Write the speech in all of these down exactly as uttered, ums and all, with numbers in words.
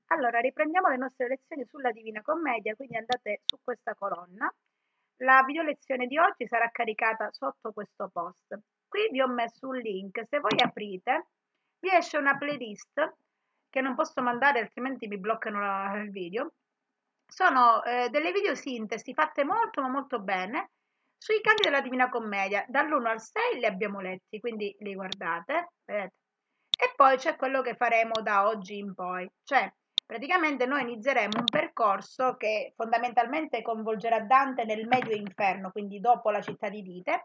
Allora, riprendiamo le nostre lezioni sulla Divina Commedia, quindi andate su questa colonna. La video lezione di oggi sarà caricata sotto questo post. Qui vi ho messo un link, se voi aprite vi esce una playlist che non posso mandare altrimenti mi bloccano la, il video. Sono eh, delle video sintesi fatte molto ma molto bene sui canti della Divina Commedia, dall'uno al sei li abbiamo letti, quindi li guardate, vedete? E poi c'è quello che faremo da oggi in poi, cioè praticamente noi inizieremo un percorso che fondamentalmente coinvolgerà Dante nel medio inferno, quindi dopo la città di Dite,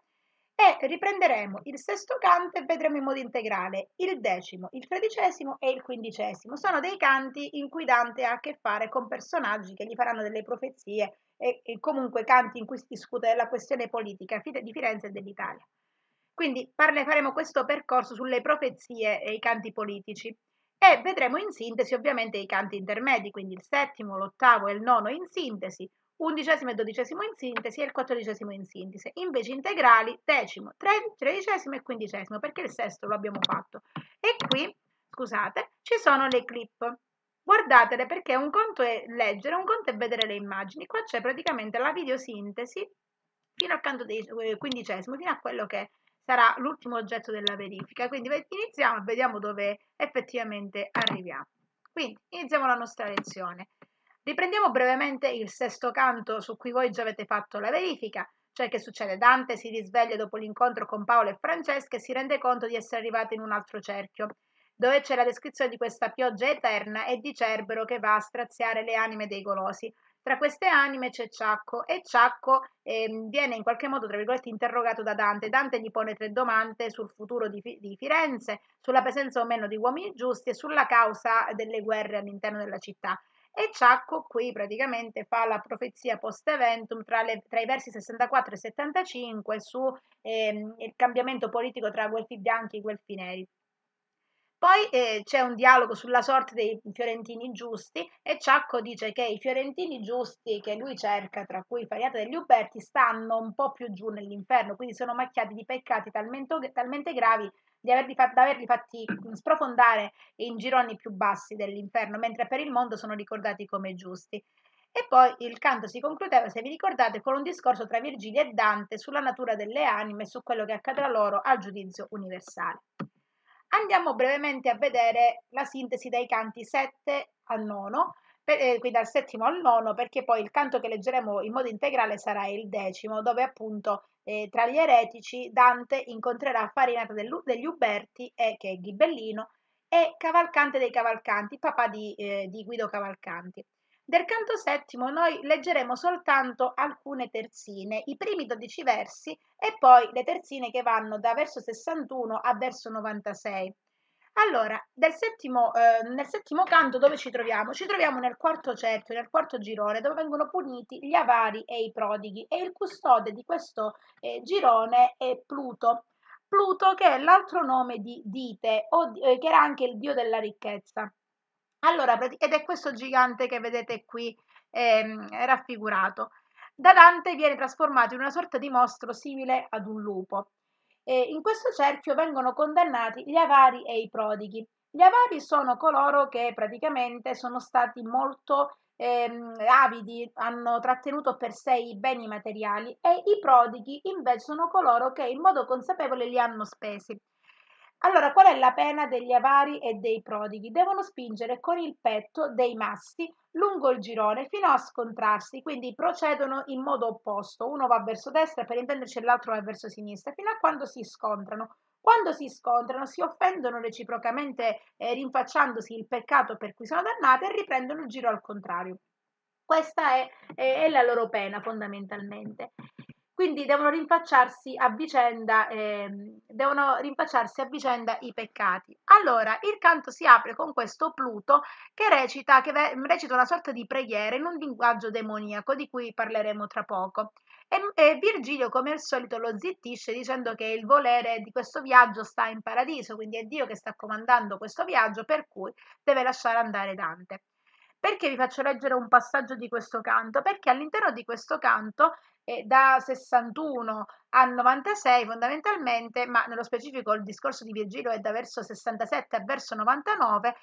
e riprenderemo il sesto canto e vedremo in modo integrale il decimo, il tredicesimo e il quindicesimo. Sono dei canti in cui Dante ha a che fare con personaggi che gli faranno delle profezie e, e comunque canti in cui si discute della questione politica di Firenze e dell'Italia. Quindi parle, faremo questo percorso sulle profezie e i canti politici e vedremo in sintesi ovviamente i canti intermedi, quindi il settimo, l'ottavo e il nono in sintesi, undicesimo e dodicesimo in sintesi e il quattordicesimo in sintesi. Invece integrali decimo, tredicesimo e quindicesimo, perché il sesto lo abbiamo fatto. E qui, scusate, ci sono le clip. Guardatele perché un conto è leggere, un conto è vedere le immagini. Qua c'è praticamente la videosintesi fino al canto dei quindicesimo, fino a quello che sarà l'ultimo oggetto della verifica. Quindi iniziamo e vediamo dove effettivamente arriviamo. Quindi iniziamo la nostra lezione. Riprendiamo brevemente il sesto canto su cui voi già avete fatto la verifica, cioè che succede? Dante si risveglia dopo l'incontro con Paolo e Francesca e si rende conto di essere arrivato in un altro cerchio, dove c'è la descrizione di questa pioggia eterna e di Cerbero che va a straziare le anime dei golosi. Tra queste anime c'è Ciacco e Ciacco eh, viene in qualche modo, tra virgolette, interrogato da Dante. Dante gli pone tre domande sul futuro di, di Firenze, sulla presenza o meno di uomini giusti e sulla causa delle guerre all'interno della città. E Ciacco qui praticamente fa la profezia post eventum tra, le, tra i versi sessantaquattro e settantacinque su ehm, il cambiamento politico tra Guelfi bianchi e Guelfi neri. Poi eh, c'è un dialogo sulla sorte dei fiorentini giusti e Ciacco dice che i fiorentini giusti che lui cerca, tra cui Fariata degli Uberti, stanno un po' più giù nell'inferno, quindi sono macchiati di peccati talmente, talmente gravi di averli, fat, da averli fatti sprofondare in gironi più bassi dell'inferno, mentre per il mondo sono ricordati come giusti. E poi il canto si concludeva, se vi ricordate, con un discorso tra Virgilio e Dante sulla natura delle anime e su quello che accadrà loro al giudizio universale. Andiamo brevemente a vedere la sintesi dai canti sette al nono, per, eh, quindi dal settimo al nono, perché poi il canto che leggeremo in modo integrale sarà il decimo, dove appunto eh, tra gli eretici Dante incontrerà Farinata degli Uberti, e, che è Ghibellino, e Cavalcante dei Cavalcanti, papà di, eh, di Guido Cavalcanti. Del canto settimo noi leggeremo soltanto alcune terzine, i primi dodici versi e poi le terzine che vanno da verso sessantuno a verso novantasei. Allora, del settimo, eh, nel settimo canto dove ci troviamo? Ci troviamo nel quarto cerchio, nel quarto girone, dove vengono puniti gli avari e i prodighi e il custode di questo eh, girone è Pluto. Pluto che è l'altro nome di Dite, o, eh, che era anche il dio della ricchezza. Allora, ed è questo gigante che vedete qui ehm, raffigurato. Da Dante viene trasformato in una sorta di mostro simile ad un lupo. E in questo cerchio vengono condannati gli avari e i prodighi. Gli avari sono coloro che praticamente sono stati molto ehm, avidi, hanno trattenuto per sé i beni materiali, e i prodighi invece sono coloro che in modo consapevole li hanno spesi. Allora, qual è la pena degli avari e dei prodighi? Devono spingere con il petto dei massi lungo il girone fino a scontrarsi, quindi procedono in modo opposto. Uno va verso destra, per intenderci, e l'altro va verso sinistra, fino a quando si scontrano. Quando si scontrano, si offendono reciprocamente, eh, rinfacciandosi il peccato per cui sono dannate, e riprendono il giro al contrario. Questa è, è, è la loro pena fondamentalmente. Quindi devono rinfacciarsi a vicenda, eh, devono rinfacciarsi a vicenda i peccati. Allora, il canto si apre con questo Pluto che recita, che recita una sorta di preghiera in un linguaggio demoniaco di cui parleremo tra poco. E, e Virgilio, come al solito, lo zittisce dicendo che il volere di questo viaggio sta in paradiso, quindi è Dio che sta comandando questo viaggio, per cui deve lasciare andare Dante. Perché vi faccio leggere un passaggio di questo canto? Perché all'interno di questo canto, eh, da sessantuno a novantasei fondamentalmente, ma nello specifico il discorso di Virgilio è da verso sessantasette a verso novantanove,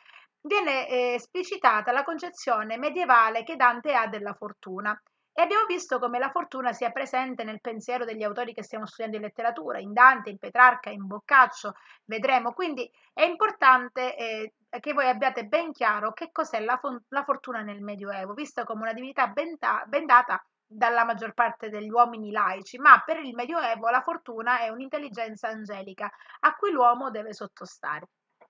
viene eh, esplicitata la concezione medievale che Dante ha della fortuna. E abbiamo visto come la fortuna sia presente nel pensiero degli autori che stiamo studiando in letteratura, in Dante, in Petrarca, in Boccaccio, vedremo. Quindi è importante eh, che voi abbiate ben chiaro che cos'è la, la fortuna nel Medioevo, vista come una divinità benda bendata dalla maggior parte degli uomini laici, ma per il Medioevo la fortuna è un'intelligenza angelica a cui l'uomo deve sottostare.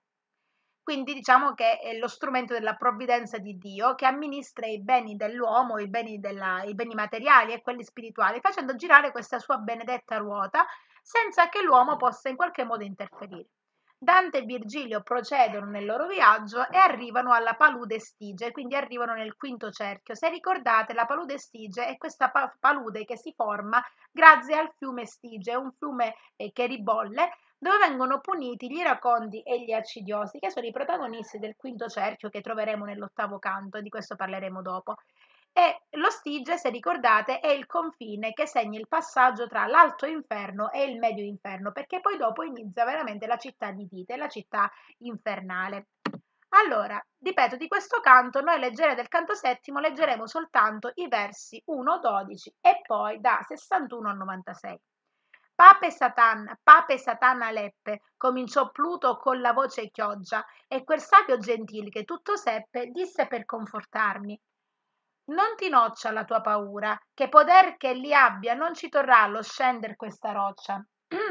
Quindi diciamo che è lo strumento della provvidenza di Dio che amministra i beni dell'uomo, i beni, della, i beni materiali e quelli spirituali, facendo girare questa sua benedetta ruota senza che l'uomo possa in qualche modo interferire. Dante e Virgilio procedono nel loro viaggio e arrivano alla palude Stige, quindi arrivano nel quinto cerchio. Se ricordate, la palude Stige è questa palude che si forma grazie al fiume Stige, un fiume eh, che ribolle, dove vengono puniti gli iracondi e gli accidiosi, che sono i protagonisti del quinto cerchio che troveremo nell'ottavo canto, e di questo parleremo dopo. E lo Stige, se ricordate, è il confine che segna il passaggio tra l'alto inferno e il medio inferno, perché poi dopo inizia veramente la città di Dite, la città infernale. Allora, ripeto, di questo canto noi leggere del canto settimo leggeremo soltanto i versi uno a dodici e poi da sessantuno a novantasei. Pape Satan, Pape Satana Leppe, cominciò Pluto con la voce chioggia, e quel savio gentil che tutto seppe disse per confortarmi: non ti noccia la tua paura, che poder che li abbia non ci torrà lo scender questa roccia.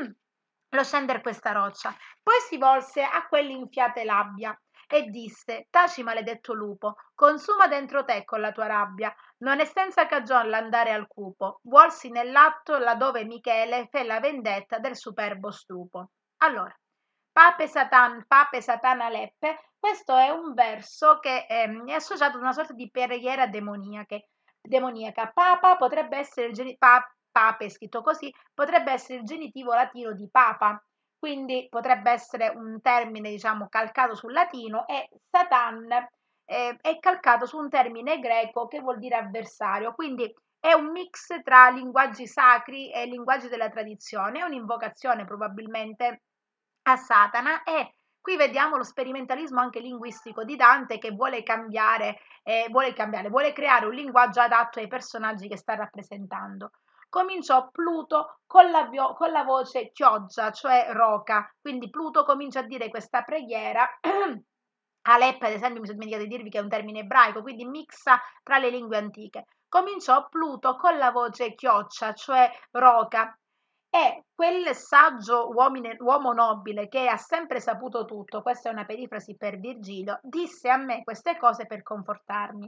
lo scender questa roccia. Poi si volse a quell'infiate labbia e disse: taci, maledetto lupo, consuma dentro te con la tua rabbia. Non è senza cagion l'andare al cupo, vuolsi nell'atto laddove Michele fe la vendetta del superbo strupo. Allora, Pape Satan, Pape Satana Leppe, questo è un verso che ehm, è associato ad una sorta di preghiera demoniache, demoniaca. Papa potrebbe essere il geni- pa- pape scritto così, potrebbe essere il genitivo latino di papa, quindi potrebbe essere un termine, diciamo, calcato sul latino, e Satan eh, è calcato su un termine greco che vuol dire avversario, quindi è un mix tra linguaggi sacri e linguaggi della tradizione, è un'invocazione probabilmente a Satana, e qui vediamo lo sperimentalismo anche linguistico di Dante che vuole cambiare, eh, vuole cambiare, vuole creare un linguaggio adatto ai personaggi che sta rappresentando. Cominciò Pluto con la, con la voce chioggia, cioè roca, quindi Pluto comincia a dire questa preghiera. Aleppo, ad esempio, mi sono dimenticato di dirvi che è un termine ebraico, quindi mixa tra le lingue antiche. Cominciò Pluto con la voce chioccia, cioè roca, e quel saggio uomine, uomo nobile che ha sempre saputo tutto, questa è una perifrasi per Virgilio, disse a me queste cose per confortarmi.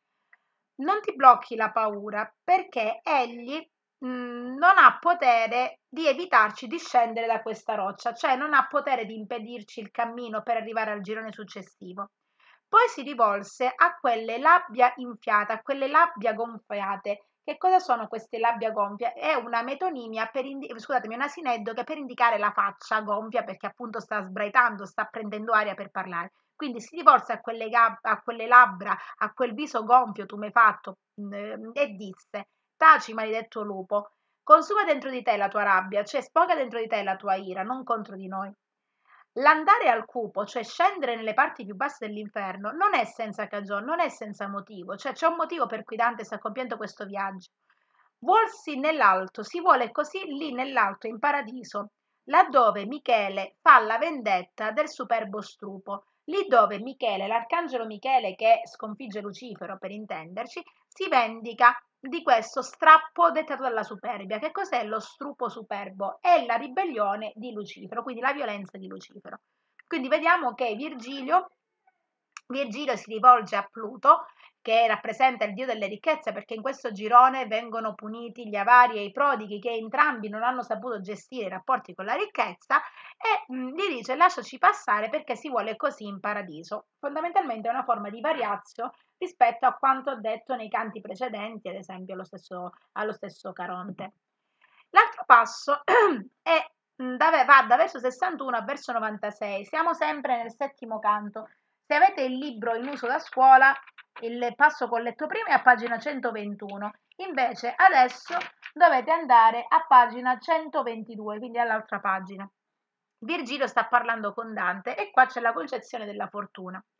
Non ti blocchi la paura, perché egli mh, non ha potere di evitarci di scendere da questa roccia, cioè non ha potere di impedirci il cammino per arrivare al girone successivo. Poi si rivolse a quelle labbia infiate, a quelle labbia gonfiate. Che cosa sono queste labbia gonfie? È una metonimia, per indi- scusatemi, un asineddo che per indicare la faccia gonfia, perché appunto sta sbraitando, sta prendendo aria per parlare. Quindi si rivolse a quelle, a quelle labbra, a quel viso gonfio tumefatto, mh, e disse: taci, maledetto lupo, consuma dentro di te la tua rabbia, cioè sfoga dentro di te la tua ira, non contro di noi. L'andare al cupo, cioè scendere nelle parti più basse dell'inferno, non è senza cagione, non è senza motivo, cioè c'è un motivo per cui Dante sta compiendo questo viaggio. Vuolsi nell'alto, si vuole così lì nell'alto, in paradiso, laddove Michele fa la vendetta del superbo strupo, lì dove Michele, l'arcangelo Michele che sconfigge Lucifero, per intenderci, si vendica di questo strappo dettato dalla superbia. Che cos'è lo strupo superbo? È la ribellione di Lucifero, quindi la violenza di Lucifero. Quindi vediamo che Virgilio, Virgilio si rivolge a Pluto, che rappresenta il dio delle ricchezze, perché in questo girone vengono puniti gli avari e i prodighi che entrambi non hanno saputo gestire i rapporti con la ricchezza, e mh, gli dice: lasciaci passare perché si vuole così in paradiso. Fondamentalmente è una forma di variazio rispetto a quanto detto nei canti precedenti, ad esempio allo stesso, allo stesso Caronte. L'altro passo è, da, va da verso sessantuno a verso novantasei, siamo sempre nel settimo canto. Se avete il libro in uso da scuola, il passo che ho letto prima è a pagina centoventuno, invece adesso dovete andare a pagina centoventidue, quindi all'altra pagina. Virgilio sta parlando con Dante e qua c'è la concezione della fortuna.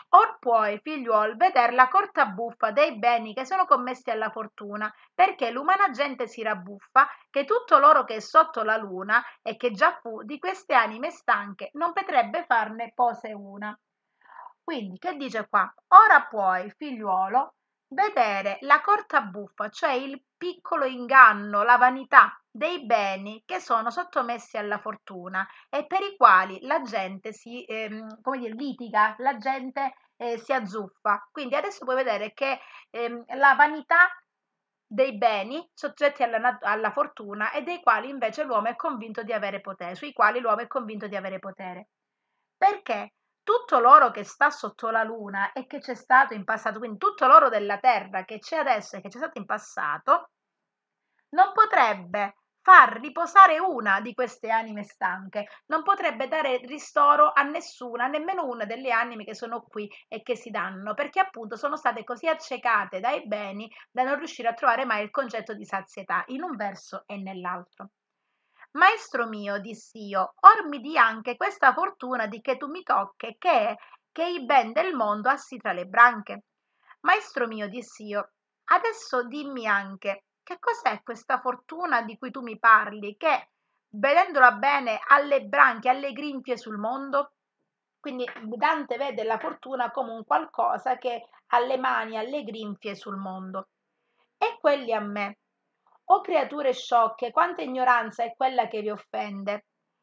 Or puoi, figliuol, veder la corta buffa dei beni che sono commessi alla fortuna, perché l'umana gente si rabbuffa, che tutto l'oro che è sotto la luna, e che già fu di queste anime stanche, non potrebbe farne pose una. Quindi, che dice qua? Ora puoi, figliuolo, vedere la corta buffa, cioè il piccolo inganno, la vanità dei beni che sono sottomessi alla fortuna e per i quali la gente si, ehm, come dire, litiga, la gente eh, si azzuffa. Quindi adesso puoi vedere che ehm, la vanità dei beni soggetti alla, nat- alla fortuna e dei quali invece l'uomo è convinto di avere potere, sui quali l'uomo è convinto di avere potere. Perché tutto l'oro che sta sotto la luna e che c'è stato in passato, quindi tutto l'oro della terra che c'è adesso e che c'è stato in passato, non potrebbe far riposare una di queste anime stanche, non potrebbe dare ristoro a nessuna, nemmeno una delle anime che sono qui e che si danno, perché appunto sono state così accecate dai beni da non riuscire a trovare mai il concetto di sazietà in un verso e nell'altro. Maestro mio, dissi io, or mi di anche questa fortuna di che tu mi tocche, che è che i ben del mondo assi tra le branche. Maestro mio, dissi io, adesso dimmi anche che cos'è questa fortuna di cui tu mi parli, che, vedendola bene, ha le branchie, ha le grinfie sul mondo? Quindi Dante vede la fortuna come un qualcosa che ha le mani, ha le grinfie sul mondo. E quelli a me. O creature sciocche, quanta ignoranza è quella che vi offende.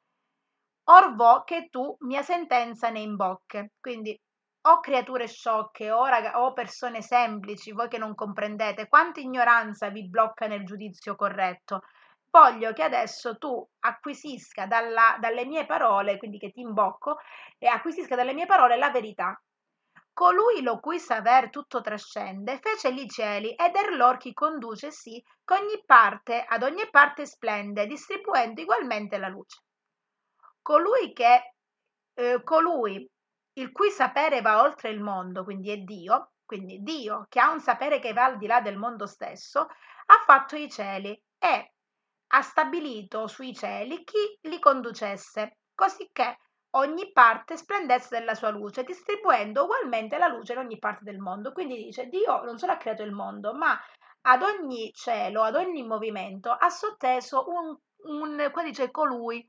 Or vo che tu mia sentenza ne imbocche. Quindi o creature sciocche o, raga- o persone semplici, voi che non comprendete, quanta ignoranza vi blocca nel giudizio corretto. Voglio che adesso tu acquisisca dalla- dalle mie parole, quindi che ti imbocco, e acquisisca dalle mie parole la verità. Colui lo cui saver tutto trascende, fece li cieli ed er lor chi conduce sì, che ogni parte, ad ogni parte splende, distribuendo ugualmente la luce. Colui che, eh, colui il cui sapere va oltre il mondo, quindi è Dio, quindi Dio che ha un sapere che va al di là del mondo stesso, ha fatto i cieli e ha stabilito sui cieli chi li conducesse, cosicché ogni parte splendesse della sua luce, distribuendo ugualmente la luce in ogni parte del mondo. Quindi dice, Dio non solo ha creato il mondo, ma ad ogni cielo, ad ogni movimento ha sotteso un, un qua dice colui.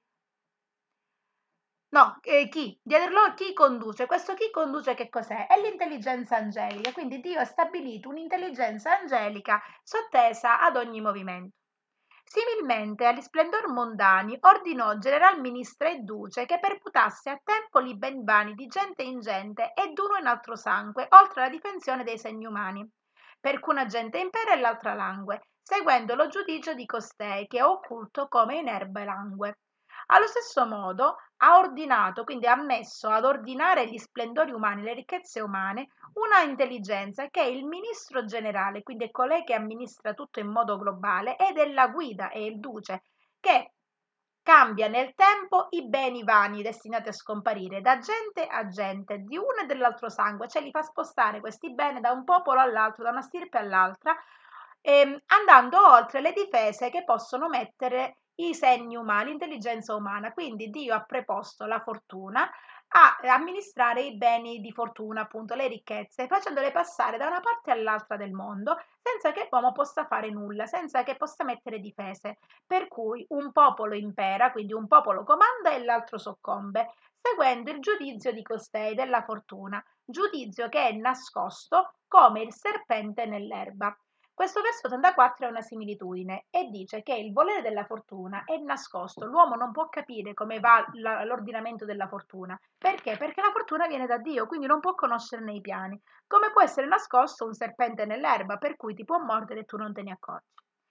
No, eh, chi? Dietro loro chi conduce? Questo chi conduce che cos'è? È l'intelligenza angelica, quindi Dio ha stabilito un'intelligenza angelica sottesa ad ogni movimento. Similmente agli splendor mondani ordinò general ministra e duce che perputasse a tempo li ben vani di gente in gente e d'uno in altro sangue, oltre alla difensione dei segni umani, per cui una gente impera e l'altra langue, seguendo lo giudicio di costei che è occulto come in erba langue. Allo stesso modo ha ordinato, quindi ha messo ad ordinare gli splendori umani, le ricchezze umane, una intelligenza che è il ministro generale, quindi è colei che amministra tutto in modo globale, ed è la guida, è il duce, che cambia nel tempo i beni vani destinati a scomparire da gente a gente, di uno e dell'altro sangue, cioè li fa spostare questi beni da un popolo all'altro, da una stirpe all'altra, ehm, andando oltre le difese che possono mettere i segni umani, l'intelligenza umana. Quindi Dio ha preposto la fortuna a amministrare i beni di fortuna, appunto le ricchezze, facendole passare da una parte all'altra del mondo senza che l'uomo possa fare nulla, senza che possa mettere difese. Per cui un popolo impera, quindi un popolo comanda e l'altro soccombe, seguendo il giudizio di costei della fortuna, giudizio che è nascosto come il serpente nell'erba. Questo verso ottantaquattro è una similitudine e dice che il volere della fortuna è nascosto, l'uomo non può capire come va la- l'ordinamento della fortuna. Perché? Perché la fortuna viene da Dio, quindi non può conoscerne i piani. Come può essere nascosto un serpente nell'erba, per cui ti può mordere e tu non te ne accorgi.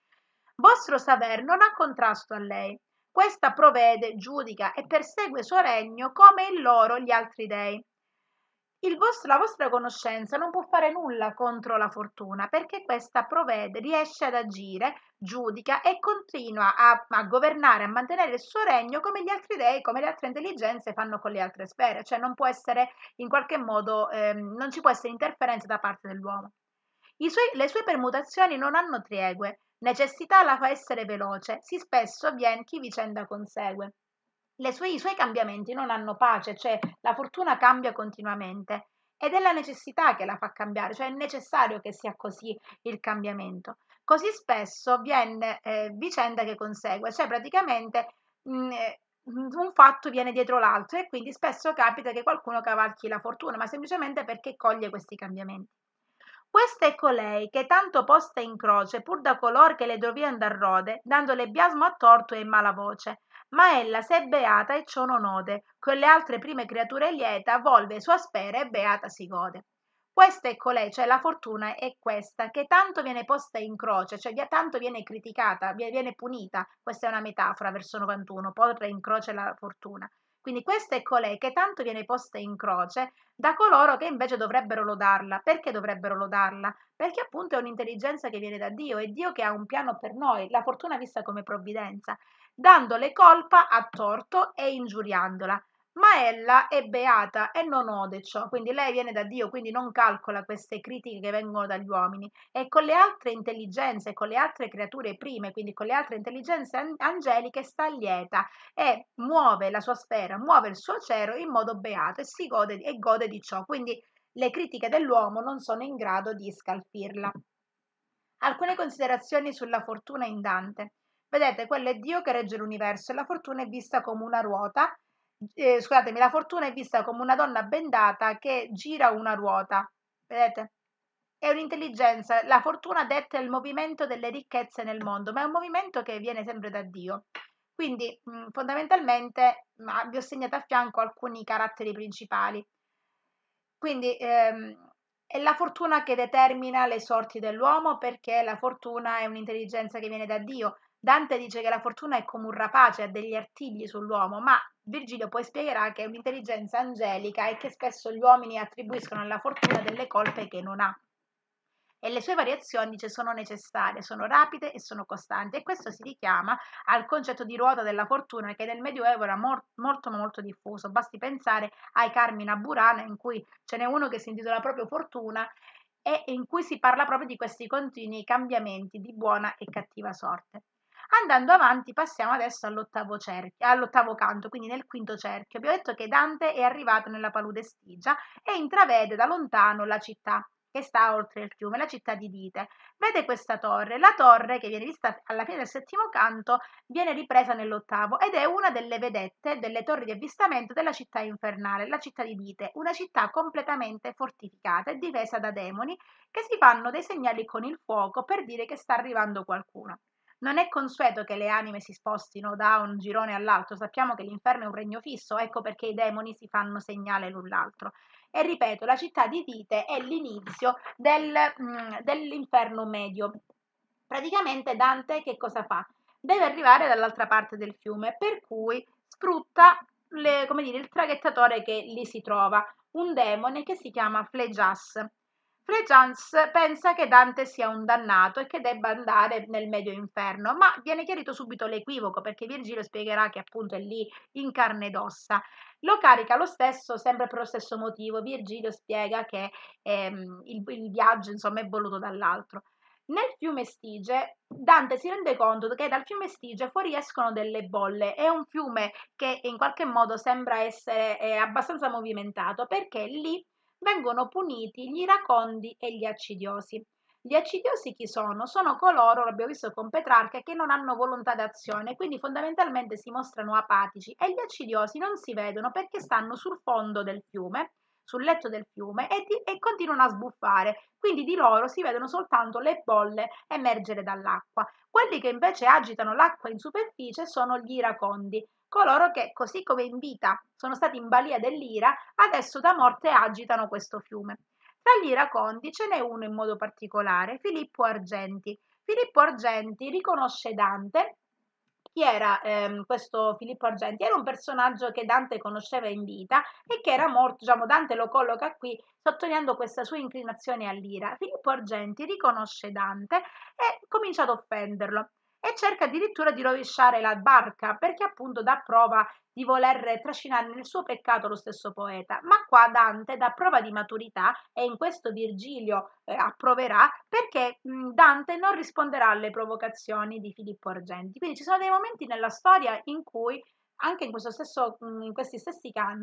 Vostro saver non ha contrasto a lei. Questa provvede, giudica e persegue suo regno come il loro gli altri dei. Il vostro- la vostra conoscenza non può fare nulla contro la fortuna, perché questa provvede, riesce ad agire, giudica e continua a, a governare, a mantenere il suo regno come gli altri dei, come le altre intelligenze fanno con le altre sfere, cioè non può essere in qualche modo, ehm, non ci può essere interferenza da parte dell'uomo. I suoi- le sue permutazioni non hanno triegue, necessità la fa essere veloce, sì spesso vien chi vicenda consegue. Le sue- I suoi cambiamenti non hanno pace, cioè la fortuna cambia continuamente ed è la necessità che la fa cambiare, cioè è necessario che sia così il cambiamento. Così spesso viene eh, vicenda che consegue, cioè praticamente mh, eh, un fatto viene dietro l'altro e quindi spesso capita che qualcuno cavalchi la fortuna, ma semplicemente perché coglie questi cambiamenti. Questa è colei che tanto posta in croce, pur da color che le dovian dar rode, dandole biasmo a torto e in mala voce. Ma ella s'è beata e ciò non ode, con le altre prime creature lieta, volve sua spera e beata si gode. Questa è colei, cioè la fortuna è questa, che tanto viene posta in croce, cioè via- tanto viene criticata, vie- viene punita. Questa è una metafora, verso novantuno, porre in croce la fortuna. Quindi questa è colei che tanto viene posta in croce da coloro che invece dovrebbero lodarla. Perché dovrebbero lodarla? Perché appunto è un'intelligenza che viene da Dio, è Dio che ha un piano per noi, la fortuna vista come provvidenza, dandole colpa a torto e ingiuriandola. Ma ella è beata e non ode ciò, quindi lei viene da Dio, quindi non calcola queste critiche che vengono dagli uomini e con le altre intelligenze, con le altre creature prime, quindi con le altre intelligenze angeliche sta lieta e muove la sua sfera, muove il suo cielo in modo beato e si gode e gode di ciò, quindi le critiche dell'uomo non sono in grado di scalfirla. Alcune considerazioni sulla fortuna in Dante. Vedete, quello è Dio che regge l'universo e la fortuna è vista come una ruota, eh, scusatemi, la fortuna è vista come una donna bendata che gira una ruota. Vedete? È un'intelligenza, la fortuna detta il movimento delle ricchezze nel mondo, ma è un movimento che viene sempre da Dio. Quindi mh, fondamentalmente mh, vi ho segnato a fianco alcuni caratteri principali. Quindi ehm, è la fortuna che determina le sorti dell'uomo perché la fortuna è un'intelligenza che viene da Dio. Dante dice che la fortuna è come un rapace, ha degli artigli sull'uomo, ma Virgilio poi spiegherà che è un'intelligenza angelica e che spesso gli uomini attribuiscono alla fortuna delle colpe che non ha. E le sue variazioni dice, sono necessarie, sono rapide e sono costanti. E questo si richiama al concetto di ruota della fortuna che nel Medioevo era mor- molto molto diffuso. Basti pensare ai Carmina Burana, in cui ce n'è uno che si intitola proprio Fortuna e in cui si parla proprio di questi continui cambiamenti di buona e cattiva sorte. Andando avanti, passiamo adesso all'ottavo, cerchio, all'ottavo canto, quindi nel quinto cerchio. Abbiamo detto che Dante è arrivato nella palude Stigia e intravede da lontano la città che sta oltre il fiume, la città di Dite. Vede questa torre. La torre, che viene vista alla fine del settimo canto, viene ripresa nell'ottavo ed è una delle vedette, delle torri di avvistamento della città infernale, la città di Dite, una città completamente fortificata e difesa da demoni che si fanno dei segnali con il fuoco per dire che sta arrivando qualcuno. Non è consueto che le anime si spostino da un girone all'altro, sappiamo che l'inferno è un regno fisso, ecco perché i demoni si fanno segnale l'un l'altro. E ripeto, la città di Dite è l'inizio del, mm, dell'inferno medio. Praticamente Dante che cosa fa? Deve arrivare dall'altra parte del fiume, per cui sfrutta le, come dire, il traghettatore che lì si trova, un demone che si chiama Flegias. Flegias pensa che Dante sia un dannato e che debba andare nel medio inferno, ma viene chiarito subito l'equivoco perché Virgilio spiegherà che appunto è lì in carne ed ossa. Lo carica lo stesso, sempre per lo stesso motivo. Virgilio spiega che ehm, il, il viaggio insomma è voluto dall'altro. Nel fiume Stige Dante si rende conto che dal fiume Stige fuoriescono delle bolle, è un fiume che in qualche modo sembra essere eh, abbastanza movimentato perché lì vengono puniti gli iracondi e gli accidiosi. Gli accidiosi chi sono? Sono coloro, l'abbiamo visto con Petrarca, che non hanno volontà d'azione, quindi fondamentalmente si mostrano apatici e gli accidiosi non si vedono perché stanno sul fondo del fiume, sul letto del fiume e, di, e continuano a sbuffare, quindi di loro si vedono soltanto le bolle emergere dall'acqua. Quelli che invece agitano l'acqua in superficie sono gli iracondi, coloro che, così come in vita sono stati in balia dell'ira, adesso da morte agitano questo fiume. Tra gli iracondi ce n'è uno in modo particolare, Filippo Argenti. Filippo Argenti riconosce Dante. Chi era ehm, questo Filippo Argenti? Era un personaggio che Dante conosceva in vita e che era morto, diciamo, Dante lo colloca qui sottolineando questa sua inclinazione all'ira. Filippo Argenti riconosce Dante e comincia ad offenderlo e cerca addirittura di rovesciare la barca perché appunto dà prova di voler trascinare nel suo peccato lo stesso poeta. Ma qua Dante dà prova di maturità e in questo Virgilio eh, approverà perché mh, Dante non risponderà alle provocazioni di Filippo Argenti. Quindi ci sono dei momenti nella storia in cui anche in, questo stesso, mh, in questi stessi canti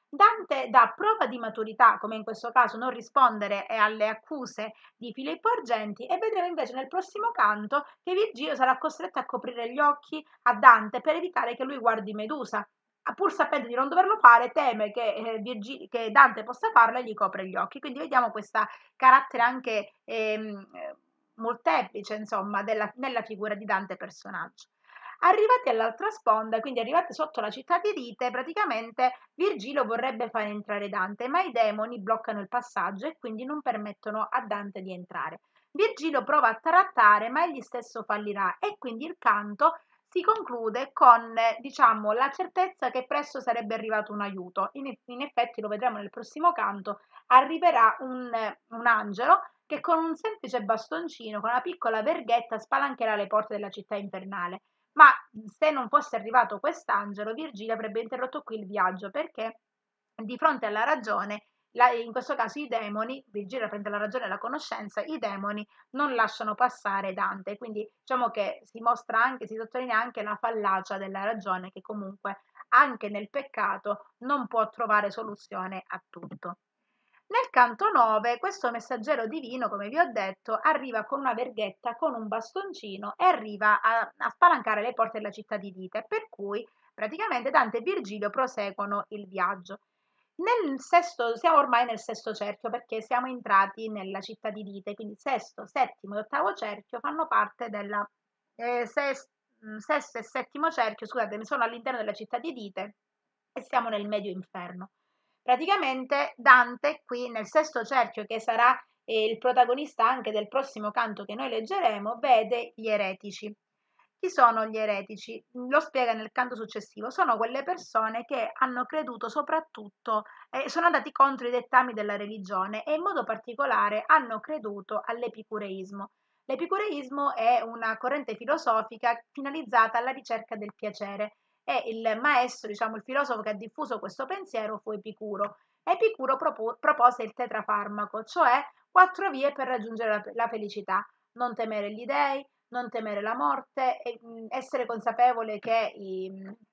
Dante dà prova di maturità, come in questo caso non rispondere alle accuse di Filippo Argenti, e vedremo invece nel prossimo canto che Virgilio sarà costretto a coprire gli occhi a Dante per evitare che lui guardi Medusa. Pur sapendo di non doverlo fare, teme che, eh, Virgi- che Dante possa farlo e gli copre gli occhi. Quindi vediamo questo carattere anche ehm, molteplice, insomma, della, nella figura di Dante personaggio. Arrivati all'altra sponda, quindi arrivati sotto la città di Dite, praticamente Virgilio vorrebbe fare entrare Dante, ma i demoni bloccano il passaggio e quindi non permettono a Dante di entrare. Virgilio prova a trattare, ma egli stesso fallirà e quindi il canto si conclude con, diciamo, la certezza che presto sarebbe arrivato un aiuto. In, in effetti, lo vedremo nel prossimo canto, arriverà un, un angelo che con un semplice bastoncino, con una piccola verghetta, spalancherà le porte della città infernale. Ma se non fosse arrivato quest'angelo, Virgilio avrebbe interrotto qui il viaggio, perché di fronte alla ragione, la, in questo caso i demoni, Virgilio rappresenta la ragione e la conoscenza, i demoni non lasciano passare Dante, quindi diciamo che si mostra anche, si sottolinea anche la fallacia della ragione, che comunque anche nel peccato non può trovare soluzione a tutto. Nel canto nove, questo messaggero divino, come vi ho detto, arriva con una verghetta, con un bastoncino e arriva a, a spalancare le porte della città di Dite, per cui praticamente Dante e Virgilio proseguono il viaggio. Nel sesto, siamo ormai nel sesto cerchio perché siamo entrati nella città di Dite, quindi sesto, settimo e ottavo cerchio fanno parte della eh, ses- sesto e settimo cerchio, scusate, sono all'interno della città di Dite e siamo nel medio inferno. Praticamente Dante qui nel sesto cerchio, che sarà eh, il protagonista anche del prossimo canto che noi leggeremo, vede gli eretici. Chi sono gli eretici? Lo spiega nel canto successivo. Sono quelle persone che hanno creduto soprattutto, eh, sono andati contro i dettami della religione e in modo particolare hanno creduto all'epicureismo. L'epicureismo è una corrente filosofica finalizzata alla ricerca del piacere e il maestro, diciamo il filosofo che ha diffuso questo pensiero fu Epicuro. Epicuro propo- propose il tetrafarmaco, cioè quattro vie per raggiungere la, la felicità: non temere gli dèi, non temere la morte, e, mh, essere consapevole che i,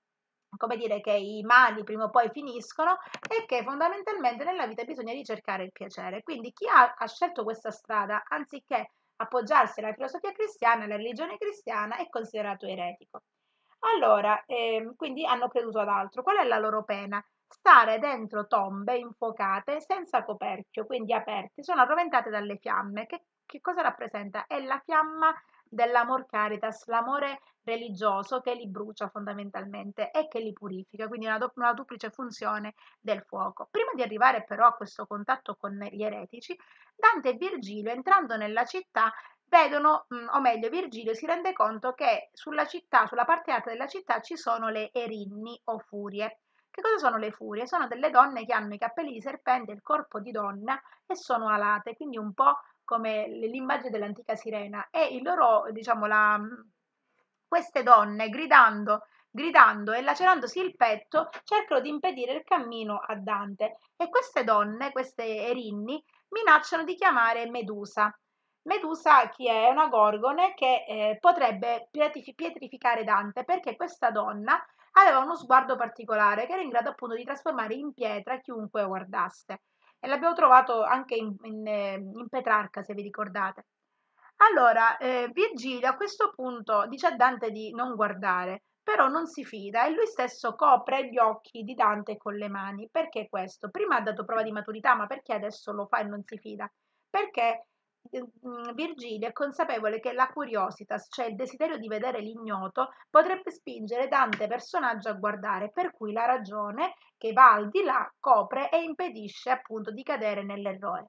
come dire, che i mali prima o poi finiscono e che fondamentalmente nella vita bisogna ricercare il piacere. Quindi chi ha, ha scelto questa strada, anziché appoggiarsi alla filosofia cristiana, alla religione cristiana, è considerato eretico. Allora, ehm, quindi hanno creduto ad altro. Qual è la loro pena? Stare dentro tombe infuocate senza coperchio, quindi aperte, sono arroventate dalle fiamme. Che, che cosa rappresenta? È la fiamma dell'amor caritas, l'amore religioso che li brucia fondamentalmente e che li purifica, quindi una, do- una duplice funzione del fuoco. Prima di arrivare però a questo contatto con gli eretici, Dante e Virgilio, entrando nella città, vedono, mh, o meglio Virgilio si rende conto che sulla città, sulla parte alta della città ci sono le erinni o furie. Che cosa sono le furie? Sono delle donne che hanno i capelli di serpente, il corpo di donna e sono alate, quindi un po' come l'immagine dell'antica sirena, e il loro, diciamo, la, queste donne gridando, gridando e lacerandosi il petto cercano di impedire il cammino a Dante, e queste donne, queste erinni, minacciano di chiamare Medusa. Medusa chi è? Una gorgone che eh, potrebbe pietrificare Dante, perché questa donna aveva uno sguardo particolare che era in grado appunto di trasformare in pietra chiunque guardasse. E l'abbiamo trovato anche in, in, eh, in Petrarca, se vi ricordate. Allora, eh, Virgilio a questo punto dice a Dante di non guardare, però non si fida e lui stesso copre gli occhi di Dante con le mani. Perché questo? Prima ha dato prova di maturità, ma perché adesso lo fa e non si fida? Perché eh, mm, Virgilio è consapevole che la curiositas, cioè il desiderio di vedere l'ignoto, potrebbe spingere Dante personaggio a guardare, per cui la ragione, che va al di là, copre e impedisce appunto di cadere nell'errore.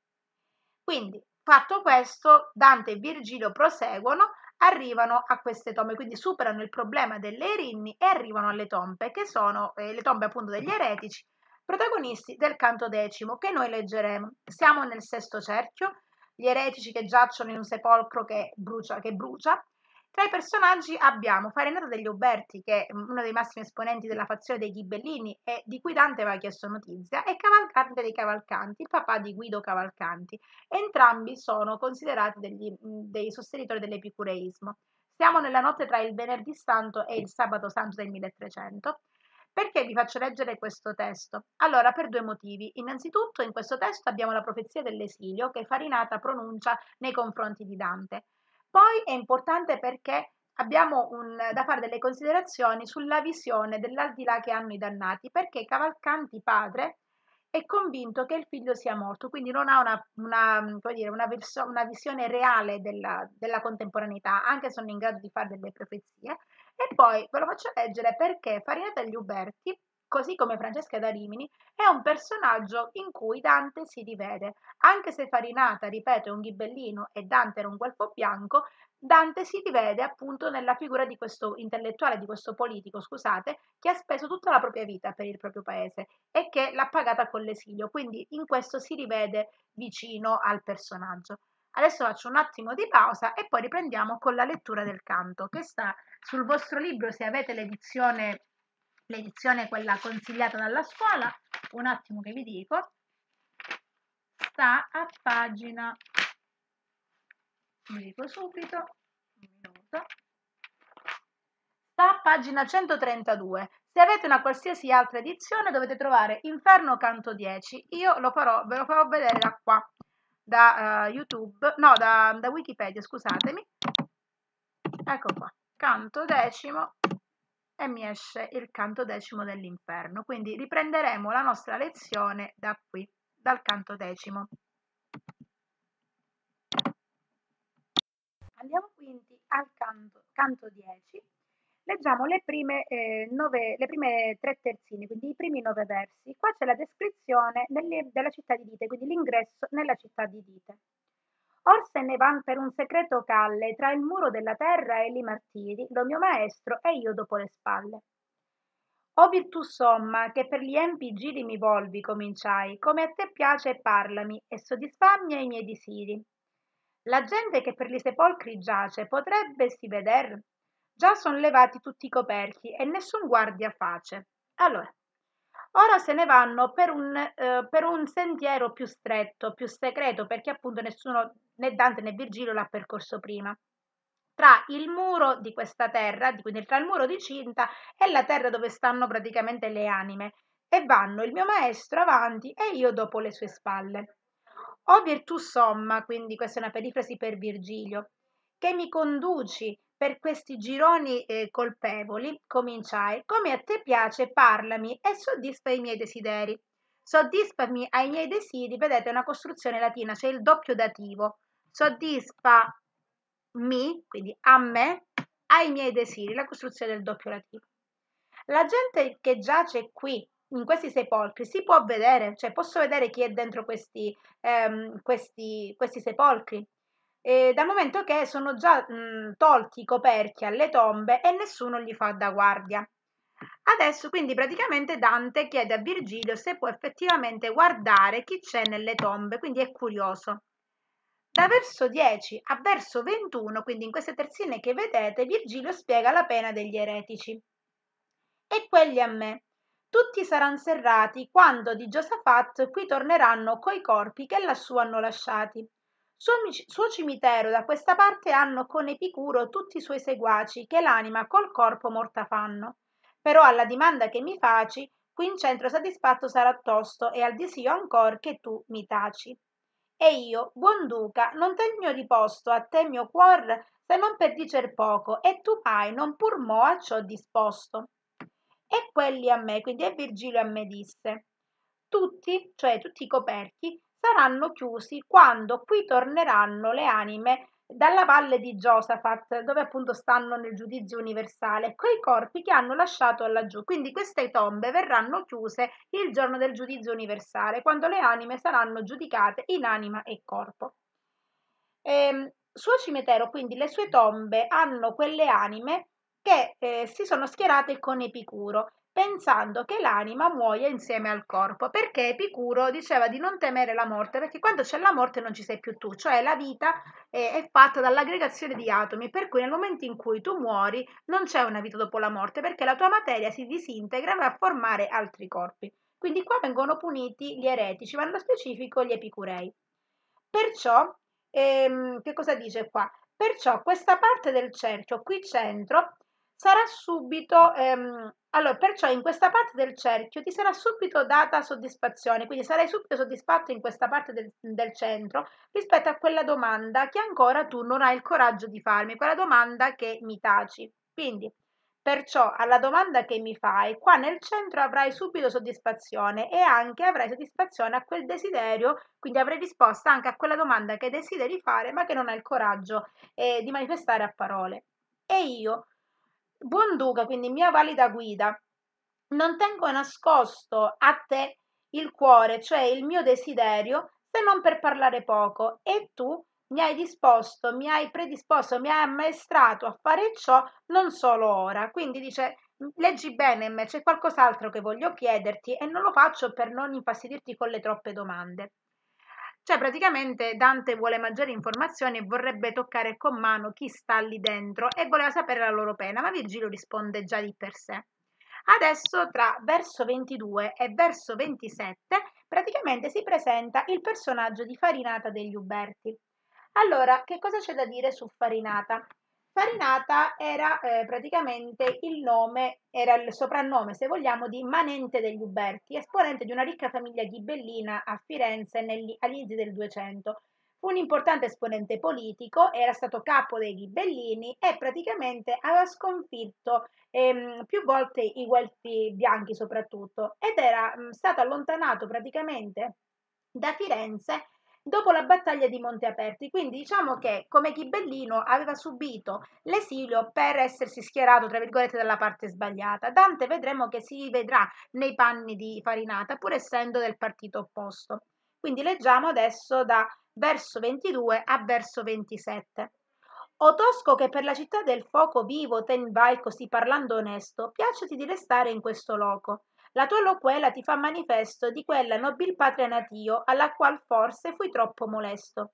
Quindi, fatto questo, Dante e Virgilio proseguono, arrivano a queste tombe, quindi superano il problema delle erinni e arrivano alle tombe, che sono eh, le tombe appunto degli eretici, protagonisti del canto decimo, che noi leggeremo. Siamo nel sesto cerchio, gli eretici che giacciono in un sepolcro che brucia, che brucia. Tra i personaggi abbiamo Farinata degli Uberti, che è uno dei massimi esponenti della fazione dei Ghibellini e di cui Dante aveva chiesto notizia, e Cavalcante dei Cavalcanti, il papà di Guido Cavalcanti. Entrambi sono considerati degli, dei sostenitori dell'epicureismo. Siamo nella notte tra il venerdì santo e il sabato santo del milletrecento. Perché vi faccio leggere questo testo? Allora, per due motivi. Innanzitutto, in questo testo abbiamo la profezia dell'esilio che Farinata pronuncia nei confronti di Dante. Poi è importante perché abbiamo un, da fare delle considerazioni sulla visione dell'aldilà che hanno i dannati, perché Cavalcanti padre è convinto che il figlio sia morto, quindi non ha una, una, come dire, una, verso, una visione reale della, della contemporaneità, anche se sono in grado di fare delle profezie. E poi ve lo faccio leggere perché Farinata degli Uberti, così come Francesca da Rimini, è un personaggio in cui Dante si rivede. Anche se Farinata, ripeto, è un ghibellino e Dante era un guelfo bianco, Dante si rivede appunto nella figura di questo intellettuale, di questo politico, scusate, che ha speso tutta la propria vita per il proprio paese e che l'ha pagata con l'esilio, quindi in questo si rivede vicino al personaggio. Adesso faccio un attimo di pausa e poi riprendiamo con la lettura del canto che sta sul vostro libro, se avete l'edizione, l'edizione quella consigliata dalla scuola, un attimo che vi dico, sta a pagina, vi dico subito, un minuto, sta a pagina centotrentadue. Se avete una qualsiasi altra edizione dovete trovare Inferno canto dieci, io lo farò, ve lo farò vedere da qua, da uh, YouTube, no, da, da Wikipedia, scusatemi, ecco qua, canto decimo, e mi esce il canto decimo dell'Inferno, quindi riprenderemo la nostra lezione da qui, dal canto decimo. Andiamo quindi al canto, canto dieci, leggiamo le prime, eh, nove, le prime tre terzine, quindi i primi nove versi. Qua c'è la descrizione nelle, della città di Dite, quindi l'ingresso nella città di Dite. Or se ne van per un secreto calle tra il muro della terra e li martiri, lo mio maestro e io dopo le spalle. O virtù somma, che per gli empi giri mi volvi, cominciai, come a te piace parlami, e soddisfammi ai miei disiri. La gente che per li sepolcri giace, potrebbesi veder? Già son levati tutti i coperchi, e nessun guardia face. Allora, ora se ne vanno per un, eh, per un sentiero più stretto, più segreto, perché appunto nessuno, né Dante né Virgilio l'ha percorso prima, tra il muro di questa terra, quindi tra il muro di Cinta e la terra dove stanno praticamente le anime, e vanno il mio maestro avanti e io dopo le sue spalle. O virtù somma, quindi questa è una perifrasi per Virgilio, che mi conduci per questi gironi eh, colpevoli, cominciai, come a te piace, parlami e soddisfa i miei desideri. Soddisfami ai miei desideri, vedete, è una costruzione latina, c'è il doppio dativo. Soddisfa mi, quindi a me, ai miei desideri, la costruzione del doppio dativo. La gente che giace qui, in questi sepolcri, si può vedere, cioè posso vedere chi è dentro questi, ehm, questi, questi sepolcri, eh, dal momento che sono già mh, tolti i coperchi alle tombe e nessuno gli fa da guardia. Adesso quindi praticamente Dante chiede a Virgilio se può effettivamente guardare chi c'è nelle tombe, quindi è curioso. Da verso dieci a verso ventuno, quindi in queste terzine che vedete, Virgilio spiega la pena degli eretici. E quelli a me. Tutti saranno serrati quando di Giosafat qui torneranno coi corpi che lassù hanno lasciati. Suo, suo cimitero da questa parte hanno con Epicuro tutti i suoi seguaci che l'anima col corpo morta fanno. Però alla dimanda che mi faci, qui in centro soddisfatto sarà tosto e al disio ancor che tu mi taci. E io, buon duca, non tegno riposto a te mio cuor se non per dicer poco, e tu hai non pur mo a ciò disposto. E quelli a me, quindi e Virgilio a me disse, tutti, cioè tutti i coperchi, saranno chiusi quando qui torneranno le anime dalla valle di Giosafat, dove appunto stanno nel giudizio universale, quei corpi che hanno lasciato laggiù. Quindi queste tombe verranno chiuse il giorno del giudizio universale, quando le anime saranno giudicate in anima e corpo. Ehm, suo cimitero, quindi le sue tombe, hanno quelle anime che eh, si sono schierate con Epicuro, pensando che l'anima muoia insieme al corpo, perché Epicuro diceva di non temere la morte, perché quando c'è la morte non ci sei più tu, cioè la vita eh, è fatta dall'aggregazione di atomi, per cui nel momento in cui tu muori non c'è una vita dopo la morte, perché la tua materia si disintegra e va a formare altri corpi. Quindi qua vengono puniti gli eretici, ma nello specifico gli epicurei. Perciò, ehm, che cosa dice qua? Perciò questa parte del cerchio qui centro sarà subito, ehm, allora, perciò in questa parte del cerchio ti sarà subito data soddisfazione, quindi sarai subito soddisfatto in questa parte del, del centro rispetto a quella domanda che ancora tu non hai il coraggio di farmi, quella domanda che mi taci. Quindi, perciò alla domanda che mi fai, qua nel centro avrai subito soddisfazione e anche avrai soddisfazione a quel desiderio, quindi avrai risposta anche a quella domanda che desideri fare ma che non hai il coraggio eh, di manifestare a parole. E io, buon duca, quindi mia valida guida, non tengo nascosto a te il cuore, cioè il mio desiderio, se non per parlare poco, e tu mi hai disposto, mi hai predisposto, mi hai ammaestrato a fare ciò non solo ora. Quindi dice, leggi bene me, c'è qualcos'altro che voglio chiederti e non lo faccio per non infastidirti con le troppe domande. Cioè praticamente Dante vuole maggiori informazioni e vorrebbe toccare con mano chi sta lì dentro e voleva sapere la loro pena, ma Virgilio risponde già di per sé. Adesso tra verso ventidue e verso ventisette praticamente si presenta il personaggio di Farinata degli Uberti. Allora, che cosa c'è da dire su Farinata? Farinata era eh, praticamente il nome, era il soprannome, se vogliamo, di Manente degli Uberti, esponente di una ricca famiglia ghibellina a Firenze negli, all'inizio del duecento. Fu un importante esponente politico, era stato capo dei ghibellini e praticamente aveva sconfitto ehm, più volte i guelfi bianchi soprattutto ed era mh, stato allontanato praticamente da Firenze dopo la battaglia di Monte Aperti. Quindi diciamo che come ghibellino aveva subito l'esilio per essersi schierato, tra virgolette, dalla parte sbagliata. Dante vedremo che si vedrà nei panni di Farinata, pur essendo del partito opposto. Quindi leggiamo adesso da verso ventidue a verso ventisette. O tosco che per la città del foco vivo ten vai così parlando onesto, piaceti di restare in questo loco. La tua loquela ti fa manifesto di quella nobil patria natio, alla qual forse fui troppo molesto.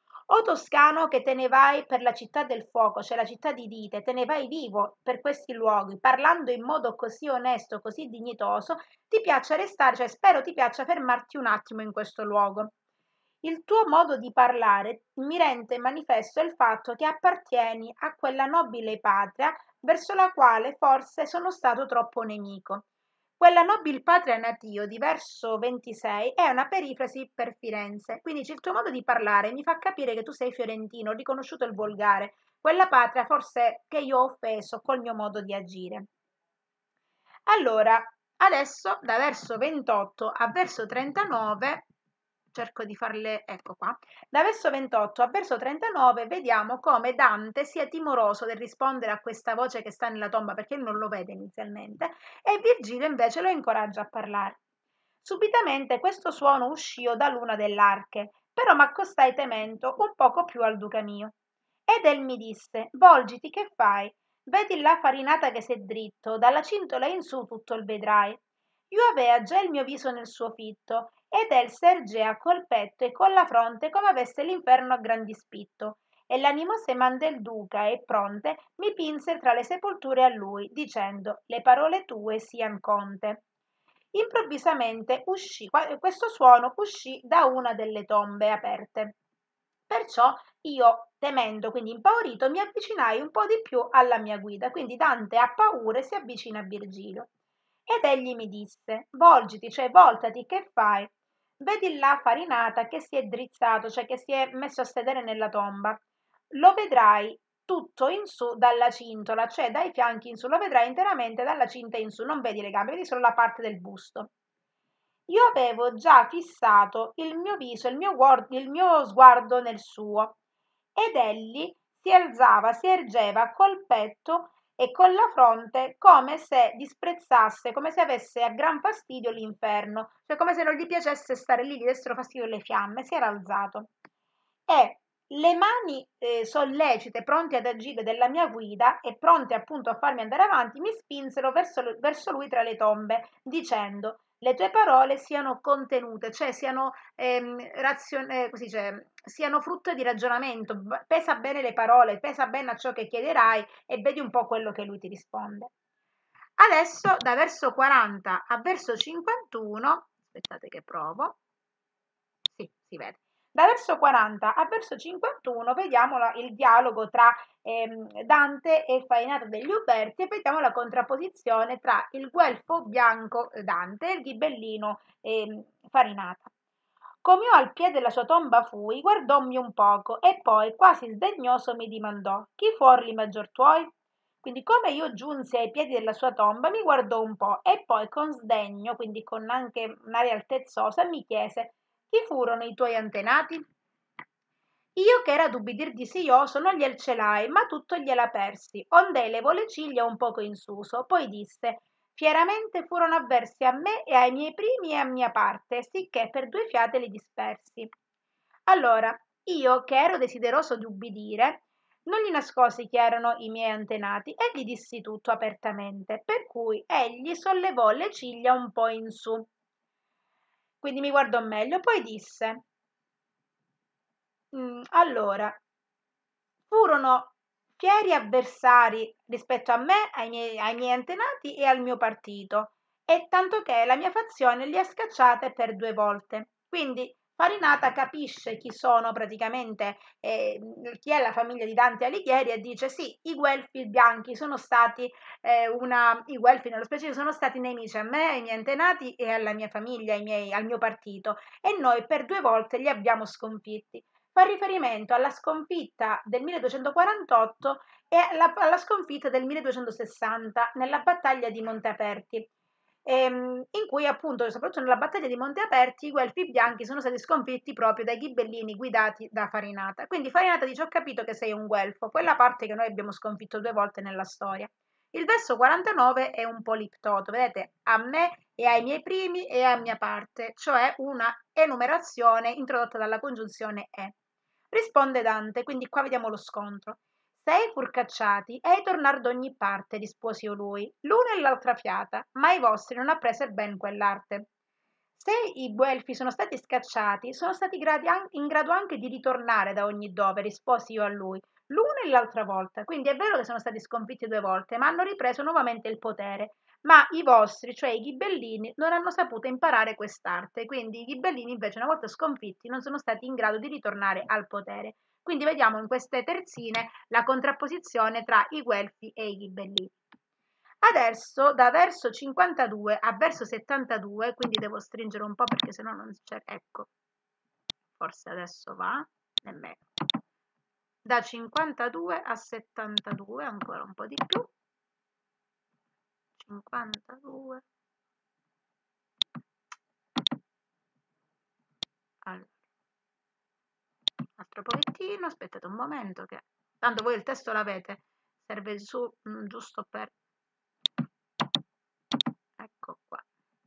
O toscano che te ne vai per la città del fuoco, cioè la città di Dite, te ne vai vivo per questi luoghi, parlando in modo così onesto, così dignitoso, ti piaccia restare, cioè spero ti piaccia fermarti un attimo in questo luogo. Il tuo modo di parlare mi rende manifesto il fatto che appartieni a quella nobile patria verso la quale forse sono stato troppo nemico. Quella nobil patria natio di verso ventisei è una perifrasi per Firenze, quindi il tuo modo di parlare mi fa capire che tu sei fiorentino, ho riconosciuto il volgare, quella patria forse che io ho offeso col mio modo di agire. Allora, adesso da verso ventotto a verso trentanove, cerco di farle, ecco qua, da verso ventotto a verso trentanove vediamo come Dante sia timoroso del rispondere a questa voce che sta nella tomba perché non lo vede inizialmente e Virgilio invece lo incoraggia a parlare. Subitamente questo suono uscì da l'una dell'arche, però m'accostai temendo un poco più al duca mio. Ed el mi disse, volgiti, che fai? Vedi là Farinata che s'è dritto, dalla cintola in su tutto il vedrai. Io avea già il mio viso nel suo fitto, ed el sergea col petto e con la fronte come avesse l'inferno a gran dispitto. E l'animose man del duca e pronte mi pinse tra le sepolture a lui, dicendo, le parole tue sian conte. Improvvisamente uscì, questo suono uscì da una delle tombe aperte. Perciò io, temendo, quindi impaurito, mi avvicinai un po' di più alla mia guida. Quindi Dante ha paura e si avvicina a Virgilio. Ed egli mi disse, volgiti, cioè voltati, che fai? Vedi là Farinata che si è drizzato, cioè che si è messo a sedere nella tomba. Lo vedrai tutto in su dalla cintola, cioè dai fianchi in su, lo vedrai interamente dalla cinta in su, non vedi le gambe, vedi solo la parte del busto. Io avevo già fissato il mio viso, il mio, guard- il mio sguardo nel suo, ed egli si alzava, si ergeva col petto e con la fronte come se disprezzasse, come se avesse a gran fastidio l'inferno, cioè come se non gli piacesse stare lì, gli dessero fastidio le fiamme, si era alzato. E le mani eh, sollecite, pronte ad agire della mia guida e pronte appunto a farmi andare avanti, mi spinsero verso, verso lui tra le tombe, dicendo le tue parole siano contenute, cioè siano, ehm, razion- eh, così, cioè, siano frutto di ragionamento, pesa bene le parole, pesa bene a ciò che chiederai e vedi un po' quello che lui ti risponde. Adesso da verso quaranta a verso cinquantuno, aspettate che provo, sì, si vede. Da verso quaranta a verso cinquantuno vediamo la, il dialogo tra ehm, Dante e Farinata degli Uberti, e vediamo la contrapposizione tra il guelfo bianco Dante e il ghibellino ehm, Farinata. Com'io al piede della sua tomba fui, guardommi un poco e poi, quasi sdegnoso, mi dimandò: chi fuorli maggior tuoi? Quindi, come io giunsi ai piedi della sua tomba, mi guardò un po' e poi con sdegno, quindi con anche un'aria altezzosa, mi chiese: chi furono i tuoi antenati? Io, che era d'ubbidir disioso, non gliel celai, ma tutto gliela persi, ond'ei levò le ciglia un poco in suso, poi disse: fieramente furono avversi a me e ai miei primi e a mia parte, sicché per due fiate li dispersi. Allora, io, che ero desideroso di ubbidire, non gli nascosi chi erano i miei antenati e gli dissi tutto apertamente, per cui egli sollevò le ciglia un po' in su. Quindi mi guardò meglio, poi disse: "Mm, allora, furono fieri avversari rispetto a me, ai miei, ai miei antenati e al mio partito, e tanto che la mia fazione li ha scacciate per due volte. Quindi Farinata capisce chi sono praticamente, eh, chi è la famiglia di Dante Alighieri, e dice sì, i Guelfi bianchi sono stati eh, una, i Guelfi nello specifico sono stati nemici a me, ai miei antenati e alla mia famiglia, ai miei, al mio partito, e noi per due volte li abbiamo sconfitti. Fa riferimento alla sconfitta del milleduecentoquarantotto e alla, alla sconfitta del milleduecentosessanta nella battaglia di Monte Aperti, ehm, in cui appunto, soprattutto nella battaglia di Monte Aperti, i Guelfi bianchi sono stati sconfitti proprio dai ghibellini guidati da Farinata. Quindi Farinata dice: ho capito che sei un guelfo, quella parte che noi abbiamo sconfitto due volte nella storia. Il verso quarantanove è un poliptoto, vedete, a me e ai miei primi e a mia parte, cioè una enumerazione introdotta dalla congiunzione e. Risponde Dante, quindi qua vediamo lo scontro. Sei fur cacciati, ei tornar d'ogni parte, rispose io lui, l'una e l'altra fiata, ma i vostri non apprese ben quell'arte. Se i Guelfi sono stati scacciati, sono stati in grado anche di ritornare da ogni dove, risposi io a lui, l'una e l'altra volta. Quindi è vero che sono stati sconfitti due volte, ma hanno ripreso nuovamente il potere. Ma i vostri, cioè i ghibellini, non hanno saputo imparare quest'arte. Quindi i ghibellini, invece, una volta sconfitti, non sono stati in grado di ritornare al potere. Quindi vediamo in queste terzine la contrapposizione tra i Guelfi e i ghibellini. Adesso da verso cinquantadue a verso settantadue, quindi devo stringere un po' perché sennò non c'è, ecco, forse adesso va, nemmeno. Da cinquantadue a settantadue, ancora un po' di più, cinquantadue, allora, altro pochettino, aspettate un momento che, tanto voi il testo l'avete, serve su, mh, giusto per, ecco qua,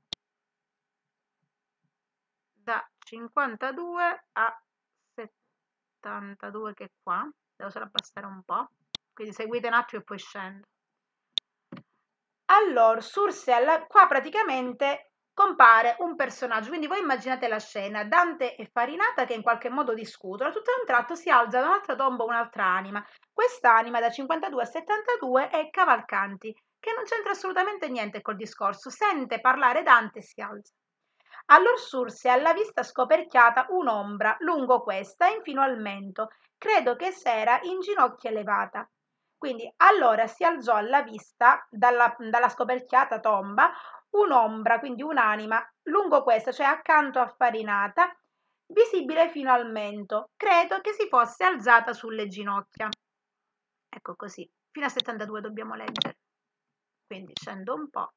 da cinquantadue a settantadue, che qua, devo solo abbassare un po', quindi seguite un attimo e poi scendo. Allora, surse alla, qua praticamente compare un personaggio, quindi voi immaginate la scena, Dante e Farinata che in qualche modo discutono, tutto a un tratto si alza da un'altra tomba un'altra anima, quest'anima da cinquantadue a settantadue è Cavalcanti, che non c'entra assolutamente niente col discorso, sente parlare Dante e si alza. Allor surse alla vista scoperchiata un'ombra lungo questa e infino al mento, credo che s'era in ginocchio elevata. Quindi allora si alzò alla vista dalla, dalla scoperchiata tomba un'ombra, quindi un'anima, lungo questa, cioè accanto a Farinata, visibile fino al mento. Credo che si fosse alzata sulle ginocchia. Ecco così, fino a settantadue dobbiamo leggere. Quindi scendo un po'.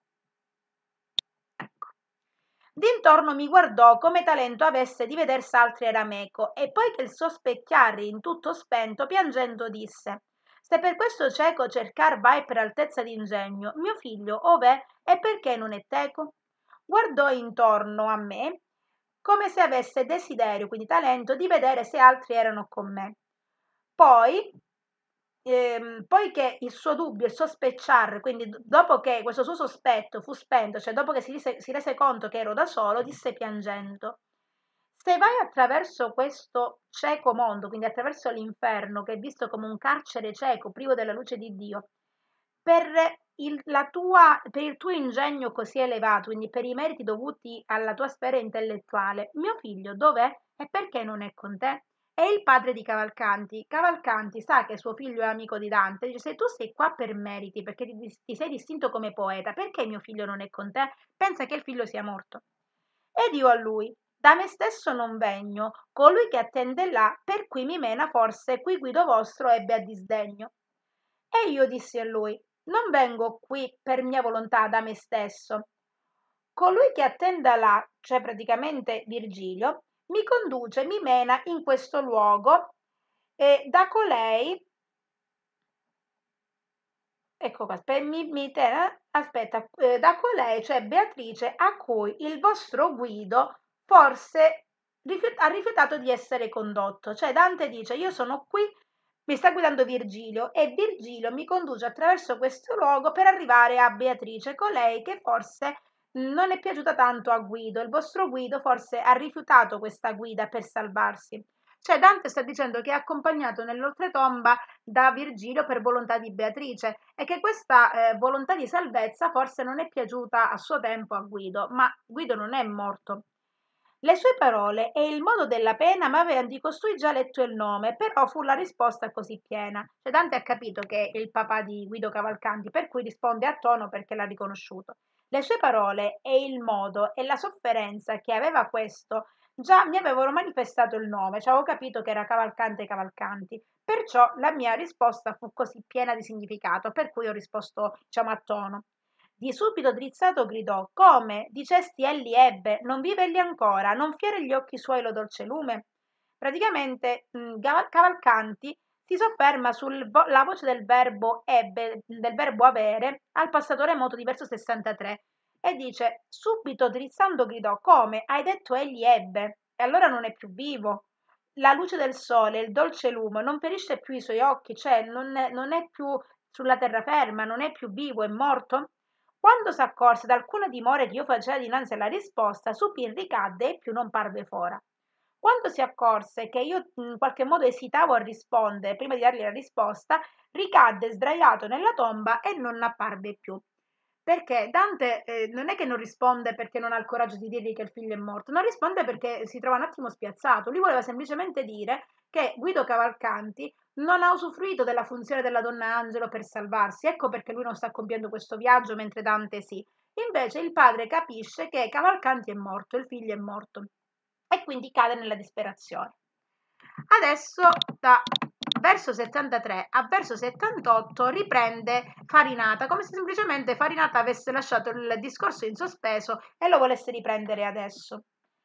Ecco. D'intorno mi guardò come talento avesse di veder s'altri era meco, e poi che il suo specchiare in tutto spento, piangendo disse: se per questo cieco cercar vai per altezza d'ingegno, mio figlio ov'è e perché non è teco? Guardò intorno a me come se avesse desiderio, quindi talento, di vedere se altri erano con me. Poi, ehm, poiché il suo dubbio, il suo specciar, quindi dopo che questo suo sospetto fu spento, cioè dopo che si rese, si rese conto che ero da solo, disse piangendo: se vai attraverso questo cieco mondo, quindi attraverso l'inferno, che è visto come un carcere cieco, privo della luce di Dio, per il, la tua, per il tuo ingegno così elevato, quindi per i meriti dovuti alla tua sfera intellettuale, mio figlio dov'è? E perché non è con te? È il padre di Cavalcanti. Cavalcanti sa che suo figlio è amico di Dante. Dice: se tu sei qua per meriti, perché ti, ti sei distinto come poeta, perché mio figlio non è con te? Pensa che il figlio sia morto. Ed io a lui: da me stesso non vegno, colui che attende là, per cui mi mena forse, qui guido vostro ebbe a disdegno. E io dissi a lui: non vengo qui per mia volontà da me stesso. Colui che attenda là, cioè praticamente Virgilio, mi conduce, mi mena in questo luogo e da colei, ecco qua, aspe- mi, mi te- aspetta, eh, da colei, cioè Beatrice, a cui il vostro Guido forse rifiut- ha rifiutato di essere condotto. Cioè Dante dice: io sono qui, mi sta guidando Virgilio e Virgilio mi conduce attraverso questo luogo per arrivare a Beatrice, colei che forse non è piaciuta tanto a Guido. Il vostro Guido forse ha rifiutato questa guida per salvarsi. Cioè Dante sta dicendo che è accompagnato nell'oltretomba da Virgilio per volontà di Beatrice e che questa eh, volontà di salvezza forse non è piaciuta a suo tempo a Guido, ma Guido non è morto. Le sue parole e il modo della pena m'avevano di costui già letto il nome, però fu la risposta così piena. Cioè Dante ha capito che è il papà di Guido Cavalcanti, per cui risponde a tono perché l'ha riconosciuto. Le sue parole e il modo e la sofferenza che aveva questo già mi avevano manifestato il nome, cioè avevo capito che era Cavalcante e Cavalcanti. Perciò la mia risposta fu così piena di significato, per cui ho risposto, diciamo, a tono. Di subito drizzato gridò: come? Dicesti egli ebbe, non vive egli ancora, non fiere gli occhi suoi lo dolce lume? Praticamente mh, Cavalcanti si sofferma sulla voce del verbo ebbe, del verbo avere, al passatore moto di verso sessantatré e dice: subito drizzando gridò: come? Hai detto egli ebbe, e allora non è più vivo. La luce del sole, il dolce lume, non ferisce più i suoi occhi, cioè non è, non è più sulla terraferma, non è più vivo, è morto? Quando s'accorse d'alcuna dimore che io faceva dinanzi alla risposta, supin ricadde e più non parve fora. Quando si accorse che io in qualche modo esitavo a rispondere prima di dargli la risposta, ricadde sdraiato nella tomba e non apparve più. Perché Dante eh, non è che non risponde perché non ha il coraggio di dirgli che il figlio è morto, non risponde perché si trova un attimo spiazzato. Lui voleva semplicemente dire che Guido Cavalcanti non ha usufruito della funzione della donna angelo per salvarsi, ecco perché lui non sta compiendo questo viaggio mentre Dante sì. Invece il padre capisce che Cavalcanti è morto, il figlio è morto e quindi cade nella disperazione. Adesso da verso settantatré a verso settantotto riprende Farinata, come se semplicemente Farinata avesse lasciato il discorso in sospeso e lo volesse riprendere adesso.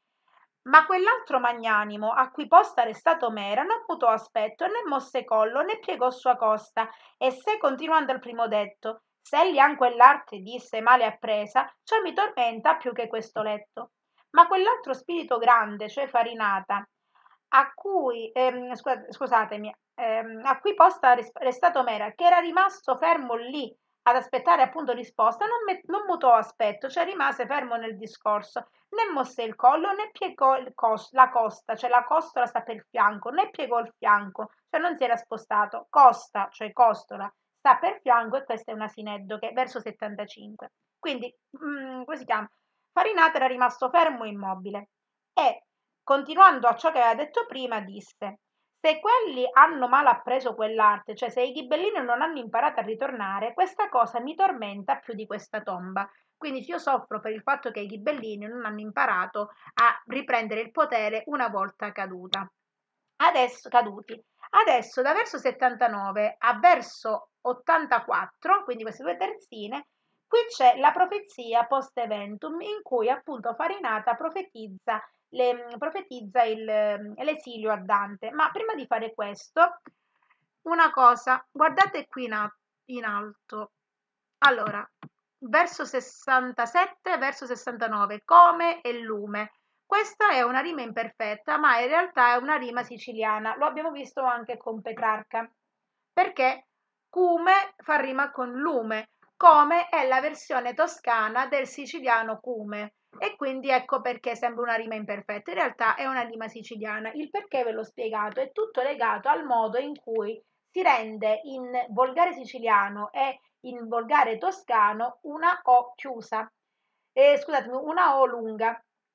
Ma quell'altro magnanimo, a cui posta restato m'era, non mutò aspetto, né mosse collo, né piegò sua costa, e se, continuando al primo detto, se egli han quell'arte disse male appresa, ciò mi tormenta più che questo letto. Ma quell'altro spirito grande, cioè Farinata, a cui, ehm, scusa- scusatemi, ehm, a cui posta res- restato m'era, che era rimasto fermo lì ad aspettare appunto risposta, non, me- non mutò aspetto, cioè rimase fermo nel discorso, né mosse il collo, né piegò il cos- la costa, cioè la costola sta per il fianco, né piegò il fianco, cioè non si era spostato, costa, cioè costola, sta per fianco e questo è un asineddo che è verso settantacinque. Quindi, mm, come si chiama? Farinata era rimasto fermo e immobile e, continuando a ciò che aveva detto prima, disse: se quelli hanno mal appreso quell'arte, cioè se i ghibellini non hanno imparato a ritornare, questa cosa mi tormenta più di questa tomba. Quindi io soffro per il fatto che i ghibellini non hanno imparato a riprendere il potere una volta caduta. Adesso caduti. Adesso da verso settantanove a verso ottantaquattro, quindi queste due terzine, qui c'è la profezia post eventum in cui appunto Farinata profetizza, le, profetizza il, l'esilio a Dante. Ma prima di fare questo, una cosa, guardate qui in, a- in alto. Allora, verso sessantasette, verso sessantanove, come e lume. Questa è una rima imperfetta, ma in realtà è una rima siciliana. Lo abbiamo visto anche con Petrarca, perché cume fa rima con lume, come è la versione toscana del siciliano cume. E quindi ecco perché sembra una rima imperfetta. In realtà è una rima siciliana. Il perché ve l'ho spiegato, è tutto legato al modo in cui si rende in volgare siciliano e in volgare toscano una O chiusa. Eh, scusatemi, una O lunga.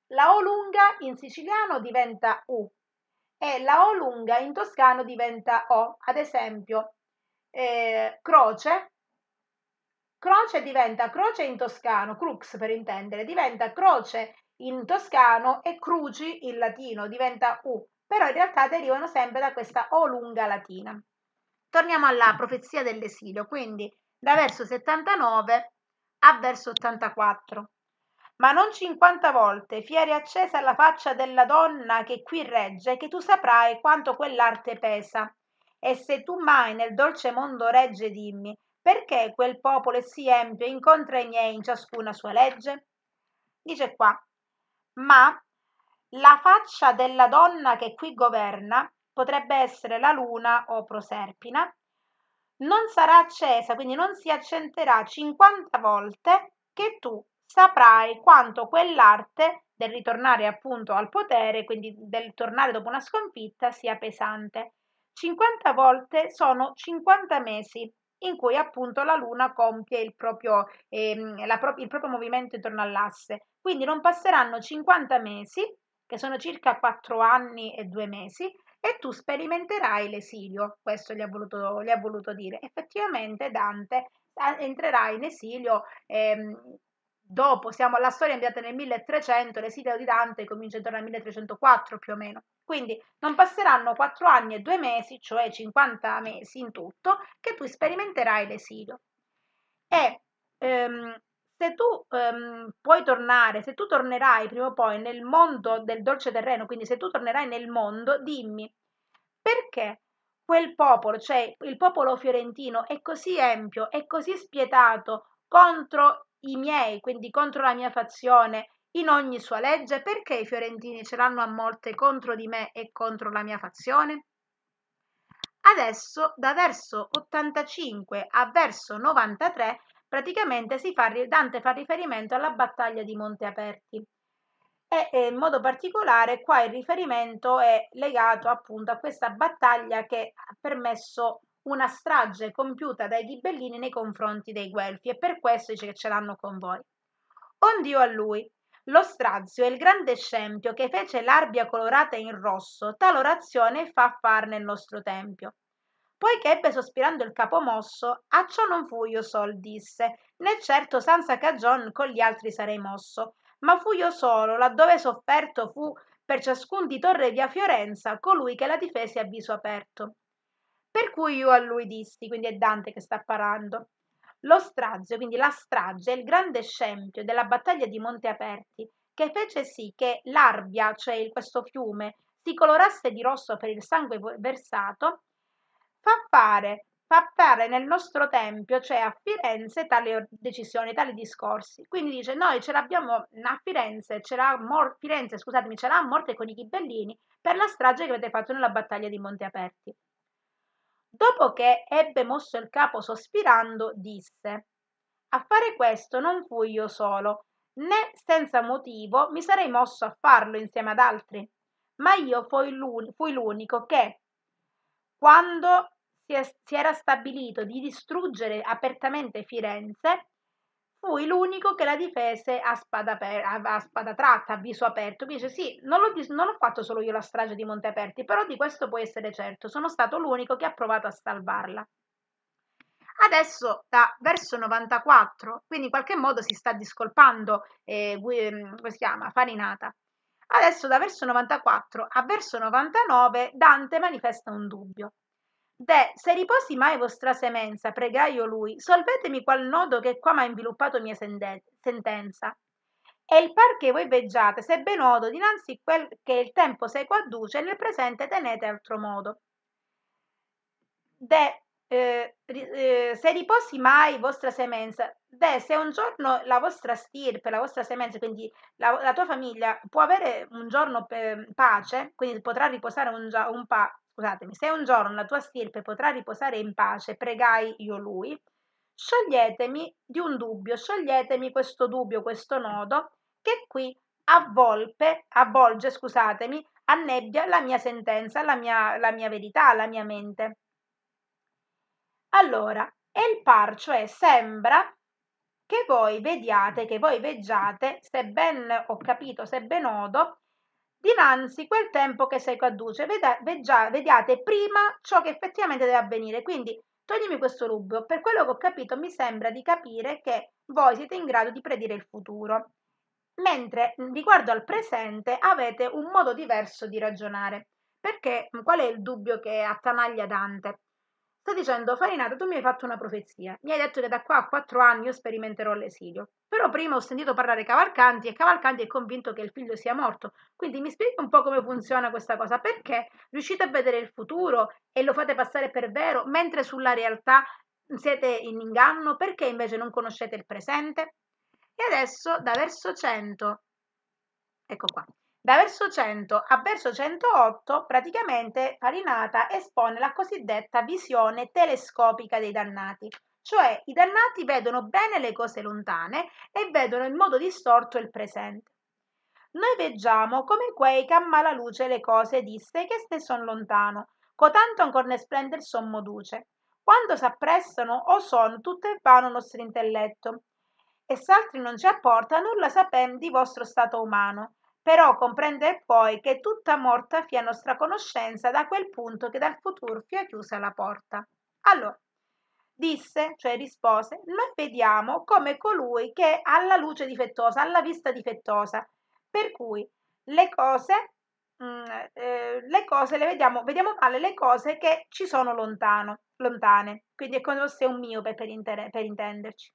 La O lunga in siciliano diventa U e la O lunga in toscano diventa O. Ad esempio, eh, croce, croce diventa croce in toscano, crux per intendere, diventa croce in toscano e cruci in latino, diventa U, però in realtà derivano sempre da questa O lunga latina. Torniamo alla profezia dell'esilio, quindi da verso settantanove a verso ottantaquattro. Ma non cinquanta volte, fiere accesa alla faccia della donna che qui regge, che tu saprai quanto quell'arte pesa. E se tu mai nel dolce mondo regge, dimmi, perché quel popolo è sì empio incontra i miei in ciascuna sua legge? Dice qua, ma la faccia della donna che qui governa, potrebbe essere la luna o Proserpina, non sarà accesa, quindi non si accenderà cinquanta volte, che tu saprai quanto quell'arte del ritornare appunto al potere, quindi del tornare dopo una sconfitta, sia pesante. cinquanta volte sono cinquanta mesi in cui appunto la luna compie il proprio, ehm, la pro- il proprio movimento intorno all'asse. Quindi non passeranno cinquanta mesi, che sono circa quattro anni e due mesi, e tu sperimenterai l'esilio. Questo gli ha voluto, gli ha voluto dire. Effettivamente Dante entrerà in esilio ehm, dopo, siamo alla storia ambientata nel milletrecento, l'esilio di Dante comincia intorno al milletrecentoquattro più o meno. Quindi non passeranno quattro anni e due mesi, cioè cinquanta mesi in tutto, che tu sperimenterai l'esilio. E ehm, se tu ehm, puoi tornare, se tu tornerai prima o poi nel mondo del dolce terreno, quindi se tu tornerai nel mondo, dimmi perché quel popolo, cioè il popolo fiorentino, è così empio, è così spietato contro i miei, quindi contro la mia fazione, in ogni sua legge, perché i fiorentini ce l'hanno a morte contro di me e contro la mia fazione? Adesso da verso ottantacinque a verso novantatré praticamente si fa, Dante fa riferimento alla battaglia di Monte Aperti e, e in modo particolare qua il riferimento è legato appunto a questa battaglia che ha permesso una strage compiuta dai ghibellini nei confronti dei Guelfi e per questo dice che ce l'hanno con voi. Ondio a lui, lo strazio e il grande scempio che fece l'arbia colorata in rosso, tal orazione fa far nel nostro tempio. Poiché ebbe sospirando il capo mosso, a ciò non fu io sol, disse, né certo senza cagion con gli altri sarei mosso, ma fu io solo, laddove sofferto fu per ciascun di torre via Fiorenza, colui che la difese a viso aperto. Per cui io a lui dissi, quindi è Dante che sta parlando, lo strazio, quindi la strage, il grande scempio della battaglia di Monte Aperti, che fece sì che l'Arbia, cioè questo fiume, si colorasse di rosso per il sangue versato, fa fare, fa fare nel nostro tempio, cioè a Firenze, tali decisioni, tali discorsi. Quindi dice, noi ce l'abbiamo a Firenze, ce l'ha mor- Firenze, scusatemi, ce l'ha a morte con i ghibellini per la strage che avete fatto nella battaglia di Monte Aperti. Dopo che ebbe mosso il capo sospirando, disse, a fare questo non fui io solo, né senza motivo mi sarei mosso a farlo insieme ad altri, ma io fui l'unico che, quando si, è, si era stabilito di distruggere apertamente Firenze, fui l'unico che la difese a spada, per, a, a spada tratta, a viso aperto. Quindi dice, sì, non l'ho, non ho fatto solo io la strage di Monte Aperti, però di questo puoi essere certo, sono stato l'unico che ha provato a salvarla. Adesso da verso novantaquattro, quindi in qualche modo si sta discolpando, eh, come si chiama, Farinata. Adesso da verso novantaquattro a verso novantanove Dante manifesta un dubbio. De, se riposi mai vostra semenza, pregai io lui, solvetemi qual nodo che qua m'ha inviluppato mia sentenza. E il par che voi veggiate, se ben nodo, dinanzi quel che il tempo sequo adduce, nel presente tenete altro modo. De, eh, eh, se riposi mai vostra semenza, de, se un giorno la vostra stirpe, la vostra semenza, quindi la, la tua famiglia può avere un giorno per pace, quindi potrà riposare un, un pa, scusatemi, se un giorno la tua stirpe potrà riposare in pace, pregai io lui, scioglietemi di un dubbio, scioglietemi questo dubbio, questo nodo, che qui avvolpe, avvolge, scusatemi, annebbia la mia sentenza, la mia, la mia verità, la mia mente. Allora, el par, cioè sembra, che voi vediate, che voi veggiate, se ben ho capito, se ben odo, dinanzi quel tempo che sei caduce, veda, veggia, vediate prima ciò che effettivamente deve avvenire. Quindi toglimi questo dubbio, per quello che ho capito mi sembra di capire che voi siete in grado di predire il futuro, mentre riguardo al presente avete un modo diverso di ragionare. Perché qual è il dubbio che attanaglia Dante? Sta dicendo, Farinata, tu mi hai fatto una profezia, mi hai detto che da qua a quattro anni io sperimenterò l'esilio, però prima ho sentito parlare Cavalcanti e Cavalcanti è convinto che il figlio sia morto, quindi mi spieghi un po' come funziona questa cosa, perché riuscite a vedere il futuro e lo fate passare per vero, mentre sulla realtà siete in inganno, perché invece non conoscete il presente? E adesso da verso cento, ecco qua, da verso cento a verso centootto praticamente Farinata espone la cosiddetta visione telescopica dei dannati, cioè i dannati vedono bene le cose lontane e vedono in modo distorto il presente. Noi veggiamo come quei che a mala luce le cose disse che ste son lontano, cotanto ancor ne splender sommo duce. Quando s'appressano o son tutto è vano nostro intelletto, e s'altri non ci apporta nulla sapem di vostro stato umano, però comprender poi che tutta morta fia nostra conoscenza da quel punto che dal futur fia chiusa la porta. Allora, disse, cioè rispose, noi vediamo come colui che ha la luce difettosa, ha la vista difettosa, per cui le cose, mh, eh, le cose le vediamo, vediamo male le cose che ci sono lontano, lontane, quindi è come se un miope per, inter- per intenderci.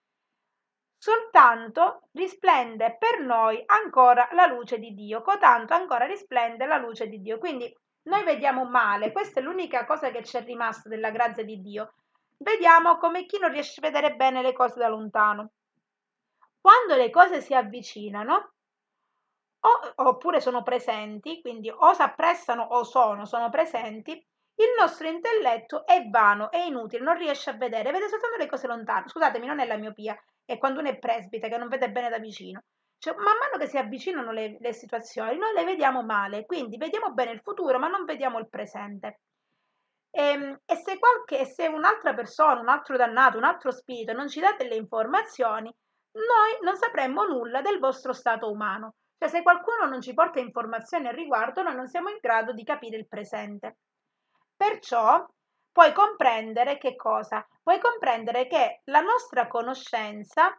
Soltanto risplende per noi ancora la luce di Dio, cotanto ancora risplende la luce di Dio. Quindi noi vediamo male, questa è l'unica cosa che ci è rimasta della grazia di Dio. Vediamo come chi non riesce a vedere bene le cose da lontano. Quando le cose si avvicinano, o, oppure sono presenti, quindi o si appressano o sono, sono presenti, il nostro intelletto è vano, è inutile, non riesce a vedere, vede soltanto le cose lontane. Scusatemi, non è la miopia, è quando uno è presbite che non vede bene da vicino. Cioè, man mano che si avvicinano le, le situazioni, noi le vediamo male, quindi vediamo bene il futuro, ma non vediamo il presente. E, e se, qualche, se un'altra persona, un altro dannato, un altro spirito non ci dà delle informazioni, noi non sapremmo nulla del vostro stato umano. Cioè, se qualcuno non ci porta informazioni al riguardo, noi non siamo in grado di capire il presente. Perciò puoi comprendere che cosa? Puoi comprendere che la nostra conoscenza,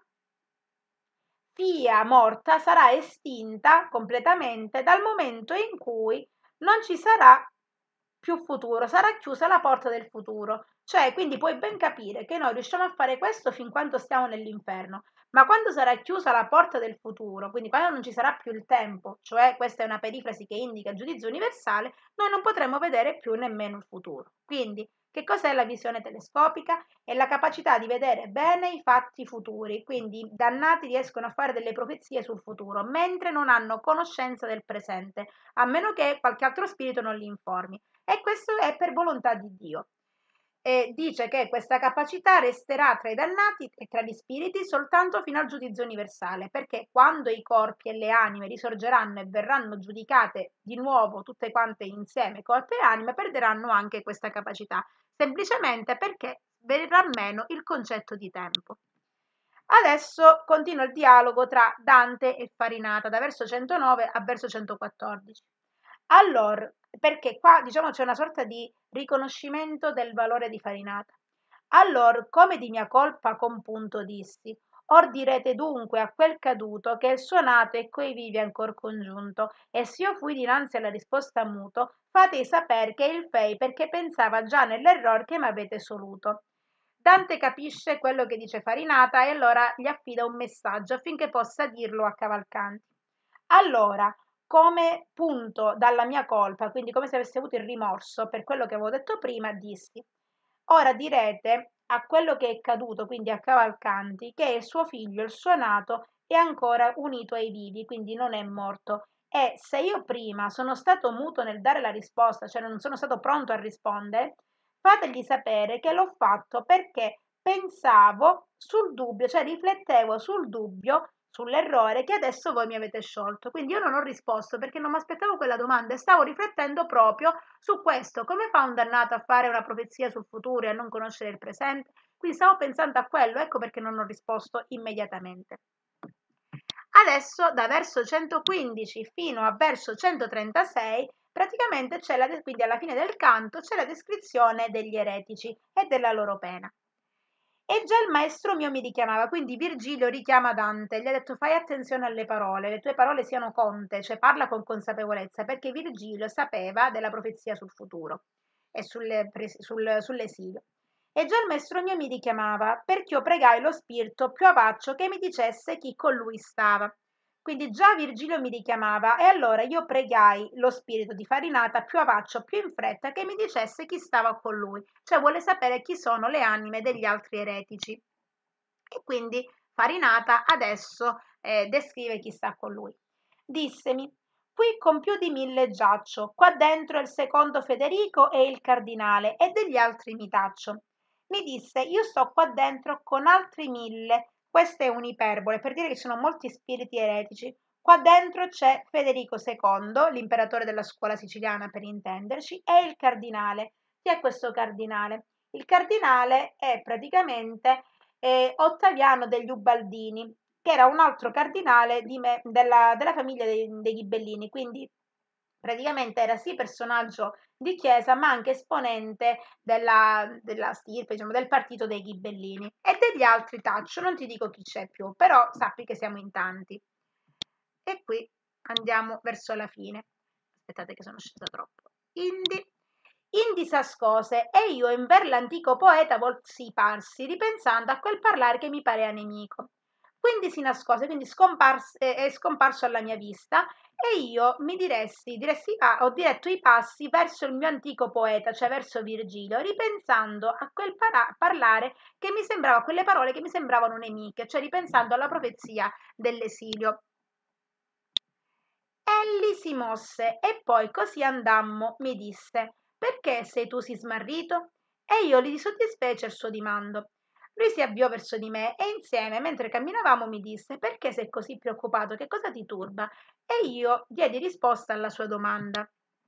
fia morta, sarà estinta completamente dal momento in cui non ci sarà più futuro, sarà chiusa la porta del futuro. Cioè, quindi puoi ben capire che noi riusciamo a fare questo fin quando stiamo nell'inferno, ma quando sarà chiusa la porta del futuro, quindi quando non ci sarà più il tempo, cioè questa è una perifrasi che indica il giudizio universale, noi non potremo vedere più nemmeno il futuro. Quindi, che cos'è la visione telescopica? È la capacità di vedere bene i fatti futuri, quindi i dannati riescono a fare delle profezie sul futuro, mentre non hanno conoscenza del presente, a meno che qualche altro spirito non li informi. E questo è per volontà di Dio. E dice che questa capacità resterà tra i dannati e tra gli spiriti soltanto fino al giudizio universale, perché quando i corpi e le anime risorgeranno e verranno giudicate di nuovo tutte quante insieme, corpo e anime, perderanno anche questa capacità, semplicemente perché verrà meno il concetto di tempo. Adesso continua il dialogo tra Dante e Farinata, da verso centonove a verso centoquattordici. Allora, perché qua diciamo c'è una sorta di riconoscimento del valore di Farinata. Allora, come di mia colpa compunto dissi, or direte dunque a quel caduto che il suo nato e coi vivi ancor congiunto, e se io fui dinanzi alla risposta muto, fate saper che il fei perché pensava già nell'error che m'avete soluto. Dante capisce quello che dice Farinata e allora gli affida un messaggio affinché possa dirlo a Cavalcanti. Allora, come punto dalla mia colpa, quindi come se avessi avuto il rimorso per quello che avevo detto prima, dissi: ora direte a quello che è caduto, quindi a Cavalcanti, che il suo figlio, il suo nato, è ancora unito ai vivi, quindi non è morto. E se io prima sono stato muto nel dare la risposta, cioè non sono stato pronto a rispondere, fategli sapere che l'ho fatto perché pensavo sul dubbio, cioè riflettevo sul dubbio sull'errore che adesso voi mi avete sciolto. Quindi io non ho risposto perché non mi aspettavo quella domanda e stavo riflettendo proprio su questo. Come fa un dannato a fare una profezia sul futuro e a non conoscere il presente? Quindi stavo pensando a quello, ecco perché non ho risposto immediatamente. Adesso da verso centoquindici fino a verso centotrentasei praticamente c'è la, quindi alla fine del canto c'è la descrizione degli eretici e della loro pena. E già il maestro mio mi richiamava, quindi Virgilio richiama Dante, gli ha detto fai attenzione alle parole, le tue parole siano conte, cioè parla con consapevolezza, perché Virgilio sapeva della profezia sul futuro e sulle, sul, sull'esilio. E già il maestro mio mi richiamava, perché io pregai lo spirito più avaccio che mi dicesse chi con lui stava. Quindi già Virgilio mi richiamava e allora io pregai lo spirito di Farinata più avaccio, più in fretta, che mi dicesse chi stava con lui, cioè vuole sapere chi sono le anime degli altri eretici. E quindi Farinata adesso eh, descrive chi sta con lui. Dissemi, qui con più di mille giaccio, qua dentro il secondo Federico e il cardinale e degli altri mi taccio. Mi disse, io sto qua dentro con altri mille. Questa è un'iperbole per dire che ci sono molti spiriti eretici. Qua dentro c'è Federico secondo, l'imperatore della scuola siciliana per intenderci, e il cardinale. Chi è questo cardinale? Il cardinale è praticamente eh, Ottaviano degli Ubaldini, che era un altro cardinale di me, della, della famiglia dei, dei Ghibellini, quindi praticamente era sì personaggio di chiesa ma anche esponente della, della stirpe, diciamo, del partito dei Ghibellini. E degli altri taccio, non ti dico chi c'è più, però sappi che siamo in tanti. E qui andiamo verso la fine. Aspettate che sono scesa troppo. Indi, indi s'ascose e io in ver l'antico poeta volsi parsi, ripensando a quel parlare che mi parea nemico. Quindi si nascose, quindi scomparse, è scomparso alla mia vista e io mi diressi, diressi ah, ho diretto i passi verso il mio antico poeta, cioè verso Virgilio, ripensando a quel para- parlare che mi sembrava, quelle parole che mi sembravano nemiche, cioè ripensando alla profezia dell'esilio. Elli si mosse e poi così andammo, mi disse, perché sei tu sì smarrito? E io gli soddisfece il suo dimando. Lui si avviò verso di me e insieme, mentre camminavamo, mi disse, perché sei così preoccupato? Che cosa ti turba? E io diedi risposta alla sua domanda.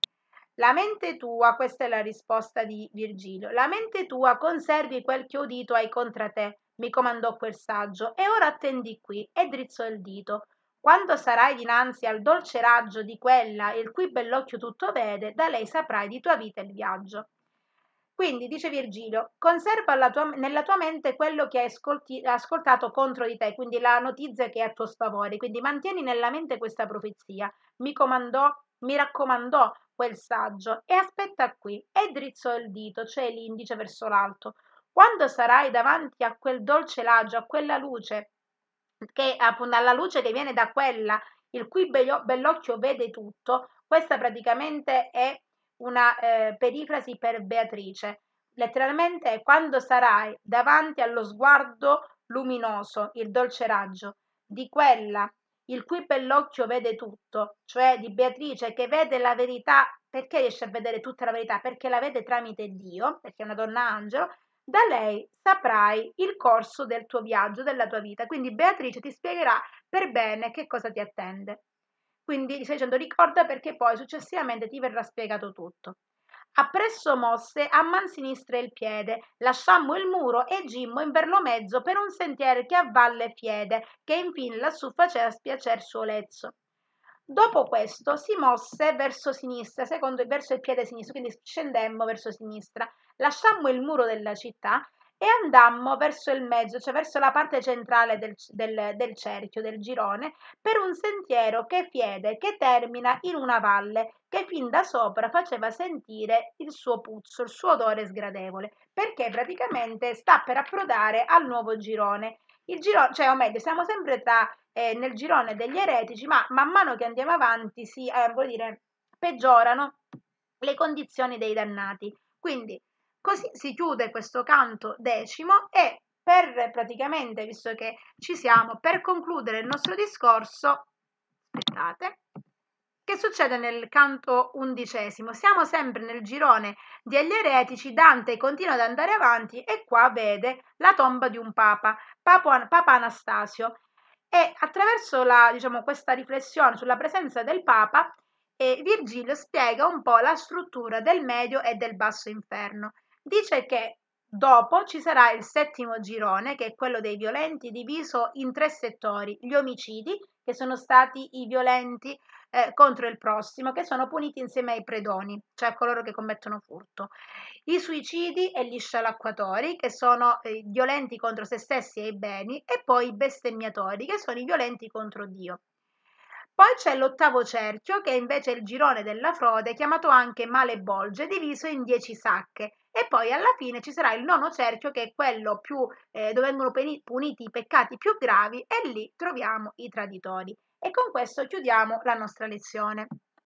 La mente tua, questa è la risposta di Virgilio, la mente tua conservi quel che udito hai contra te, mi comandò quel saggio, e ora attendi qui, e drizzò il dito. Quando sarai dinanzi al dolce raggio di quella il cui bell'occhio tutto vede, da lei saprai di tua vita il viaggio. Quindi, dice Virgilio, conserva tua, nella tua mente quello che hai ascolti, ascoltato contro di te, quindi la notizia che è a tuo sfavore, quindi mantieni nella mente questa profezia. Mi comandò, mi raccomandò quel saggio e aspetta qui e drizzò il dito, cioè l'indice verso l'alto. Quando sarai davanti a quel dolce raggio, a quella luce, che appunto alla luce che viene da quella il cui bell'occhio vede tutto, questa praticamente è una eh, perifrasi per Beatrice. Letteralmente è quando sarai davanti allo sguardo luminoso, il dolce raggio, di quella il cui bell'occhio vede tutto, cioè di Beatrice che vede la verità. Perché riesce a vedere tutta la verità? Perché la vede tramite Dio, perché è una donna angelo. Da lei saprai il corso del tuo viaggio, della tua vita. Quindi Beatrice ti spiegherà per bene che cosa ti attende. Quindi stai dicendo ricorda perché poi successivamente ti verrà spiegato tutto. Appresso mosse a man sinistra il piede, lasciammo il muro e gimmo in verlo mezzo per un sentiero che a valle fiede, che infine lassù faceva spiacer suo lezzo. Dopo questo si mosse verso sinistra, secondo, verso il piede sinistro, quindi scendemmo verso sinistra, lasciammo il muro della città e andammo verso il mezzo, cioè verso la parte centrale del, del, del cerchio, del girone, per un sentiero che fiede, che termina in una valle, che fin da sopra faceva sentire il suo puzzo, il suo odore sgradevole, perché praticamente sta per approdare al nuovo girone. Il girone, cioè o meglio, siamo sempre tra, eh, nel girone degli eretici, ma man mano che andiamo avanti si, eh, vuol dire, peggiorano le condizioni dei dannati. Quindi così si chiude questo canto decimo e per praticamente, visto che ci siamo, per concludere il nostro discorso, aspettate, che succede nel canto undicesimo? Siamo sempre nel girone degli eretici, Dante continua ad andare avanti e qua vede la tomba di un papa, Papa, Papa Anastasio. E attraverso la, diciamo, questa riflessione sulla presenza del Papa, eh, Virgilio spiega un po' la struttura del medio e del basso inferno. Dice che dopo ci sarà il settimo girone, che è quello dei violenti, diviso in tre settori: gli omicidi, che sono stati i violenti eh, contro il prossimo, che sono puniti insieme ai predoni, cioè coloro che commettono furto; i suicidi e gli scialacquatori, che sono eh, violenti contro se stessi e i beni; e poi i bestemmiatori, che sono i violenti contro Dio. Poi c'è l'ottavo cerchio, che è invece il girone della frode, chiamato anche male bolge, diviso in dieci sacche. E poi alla fine ci sarà il nono cerchio, che è quello più, eh, dove vengono puniti i peccati più gravi, e lì troviamo i traditori. E con questo chiudiamo la nostra lezione.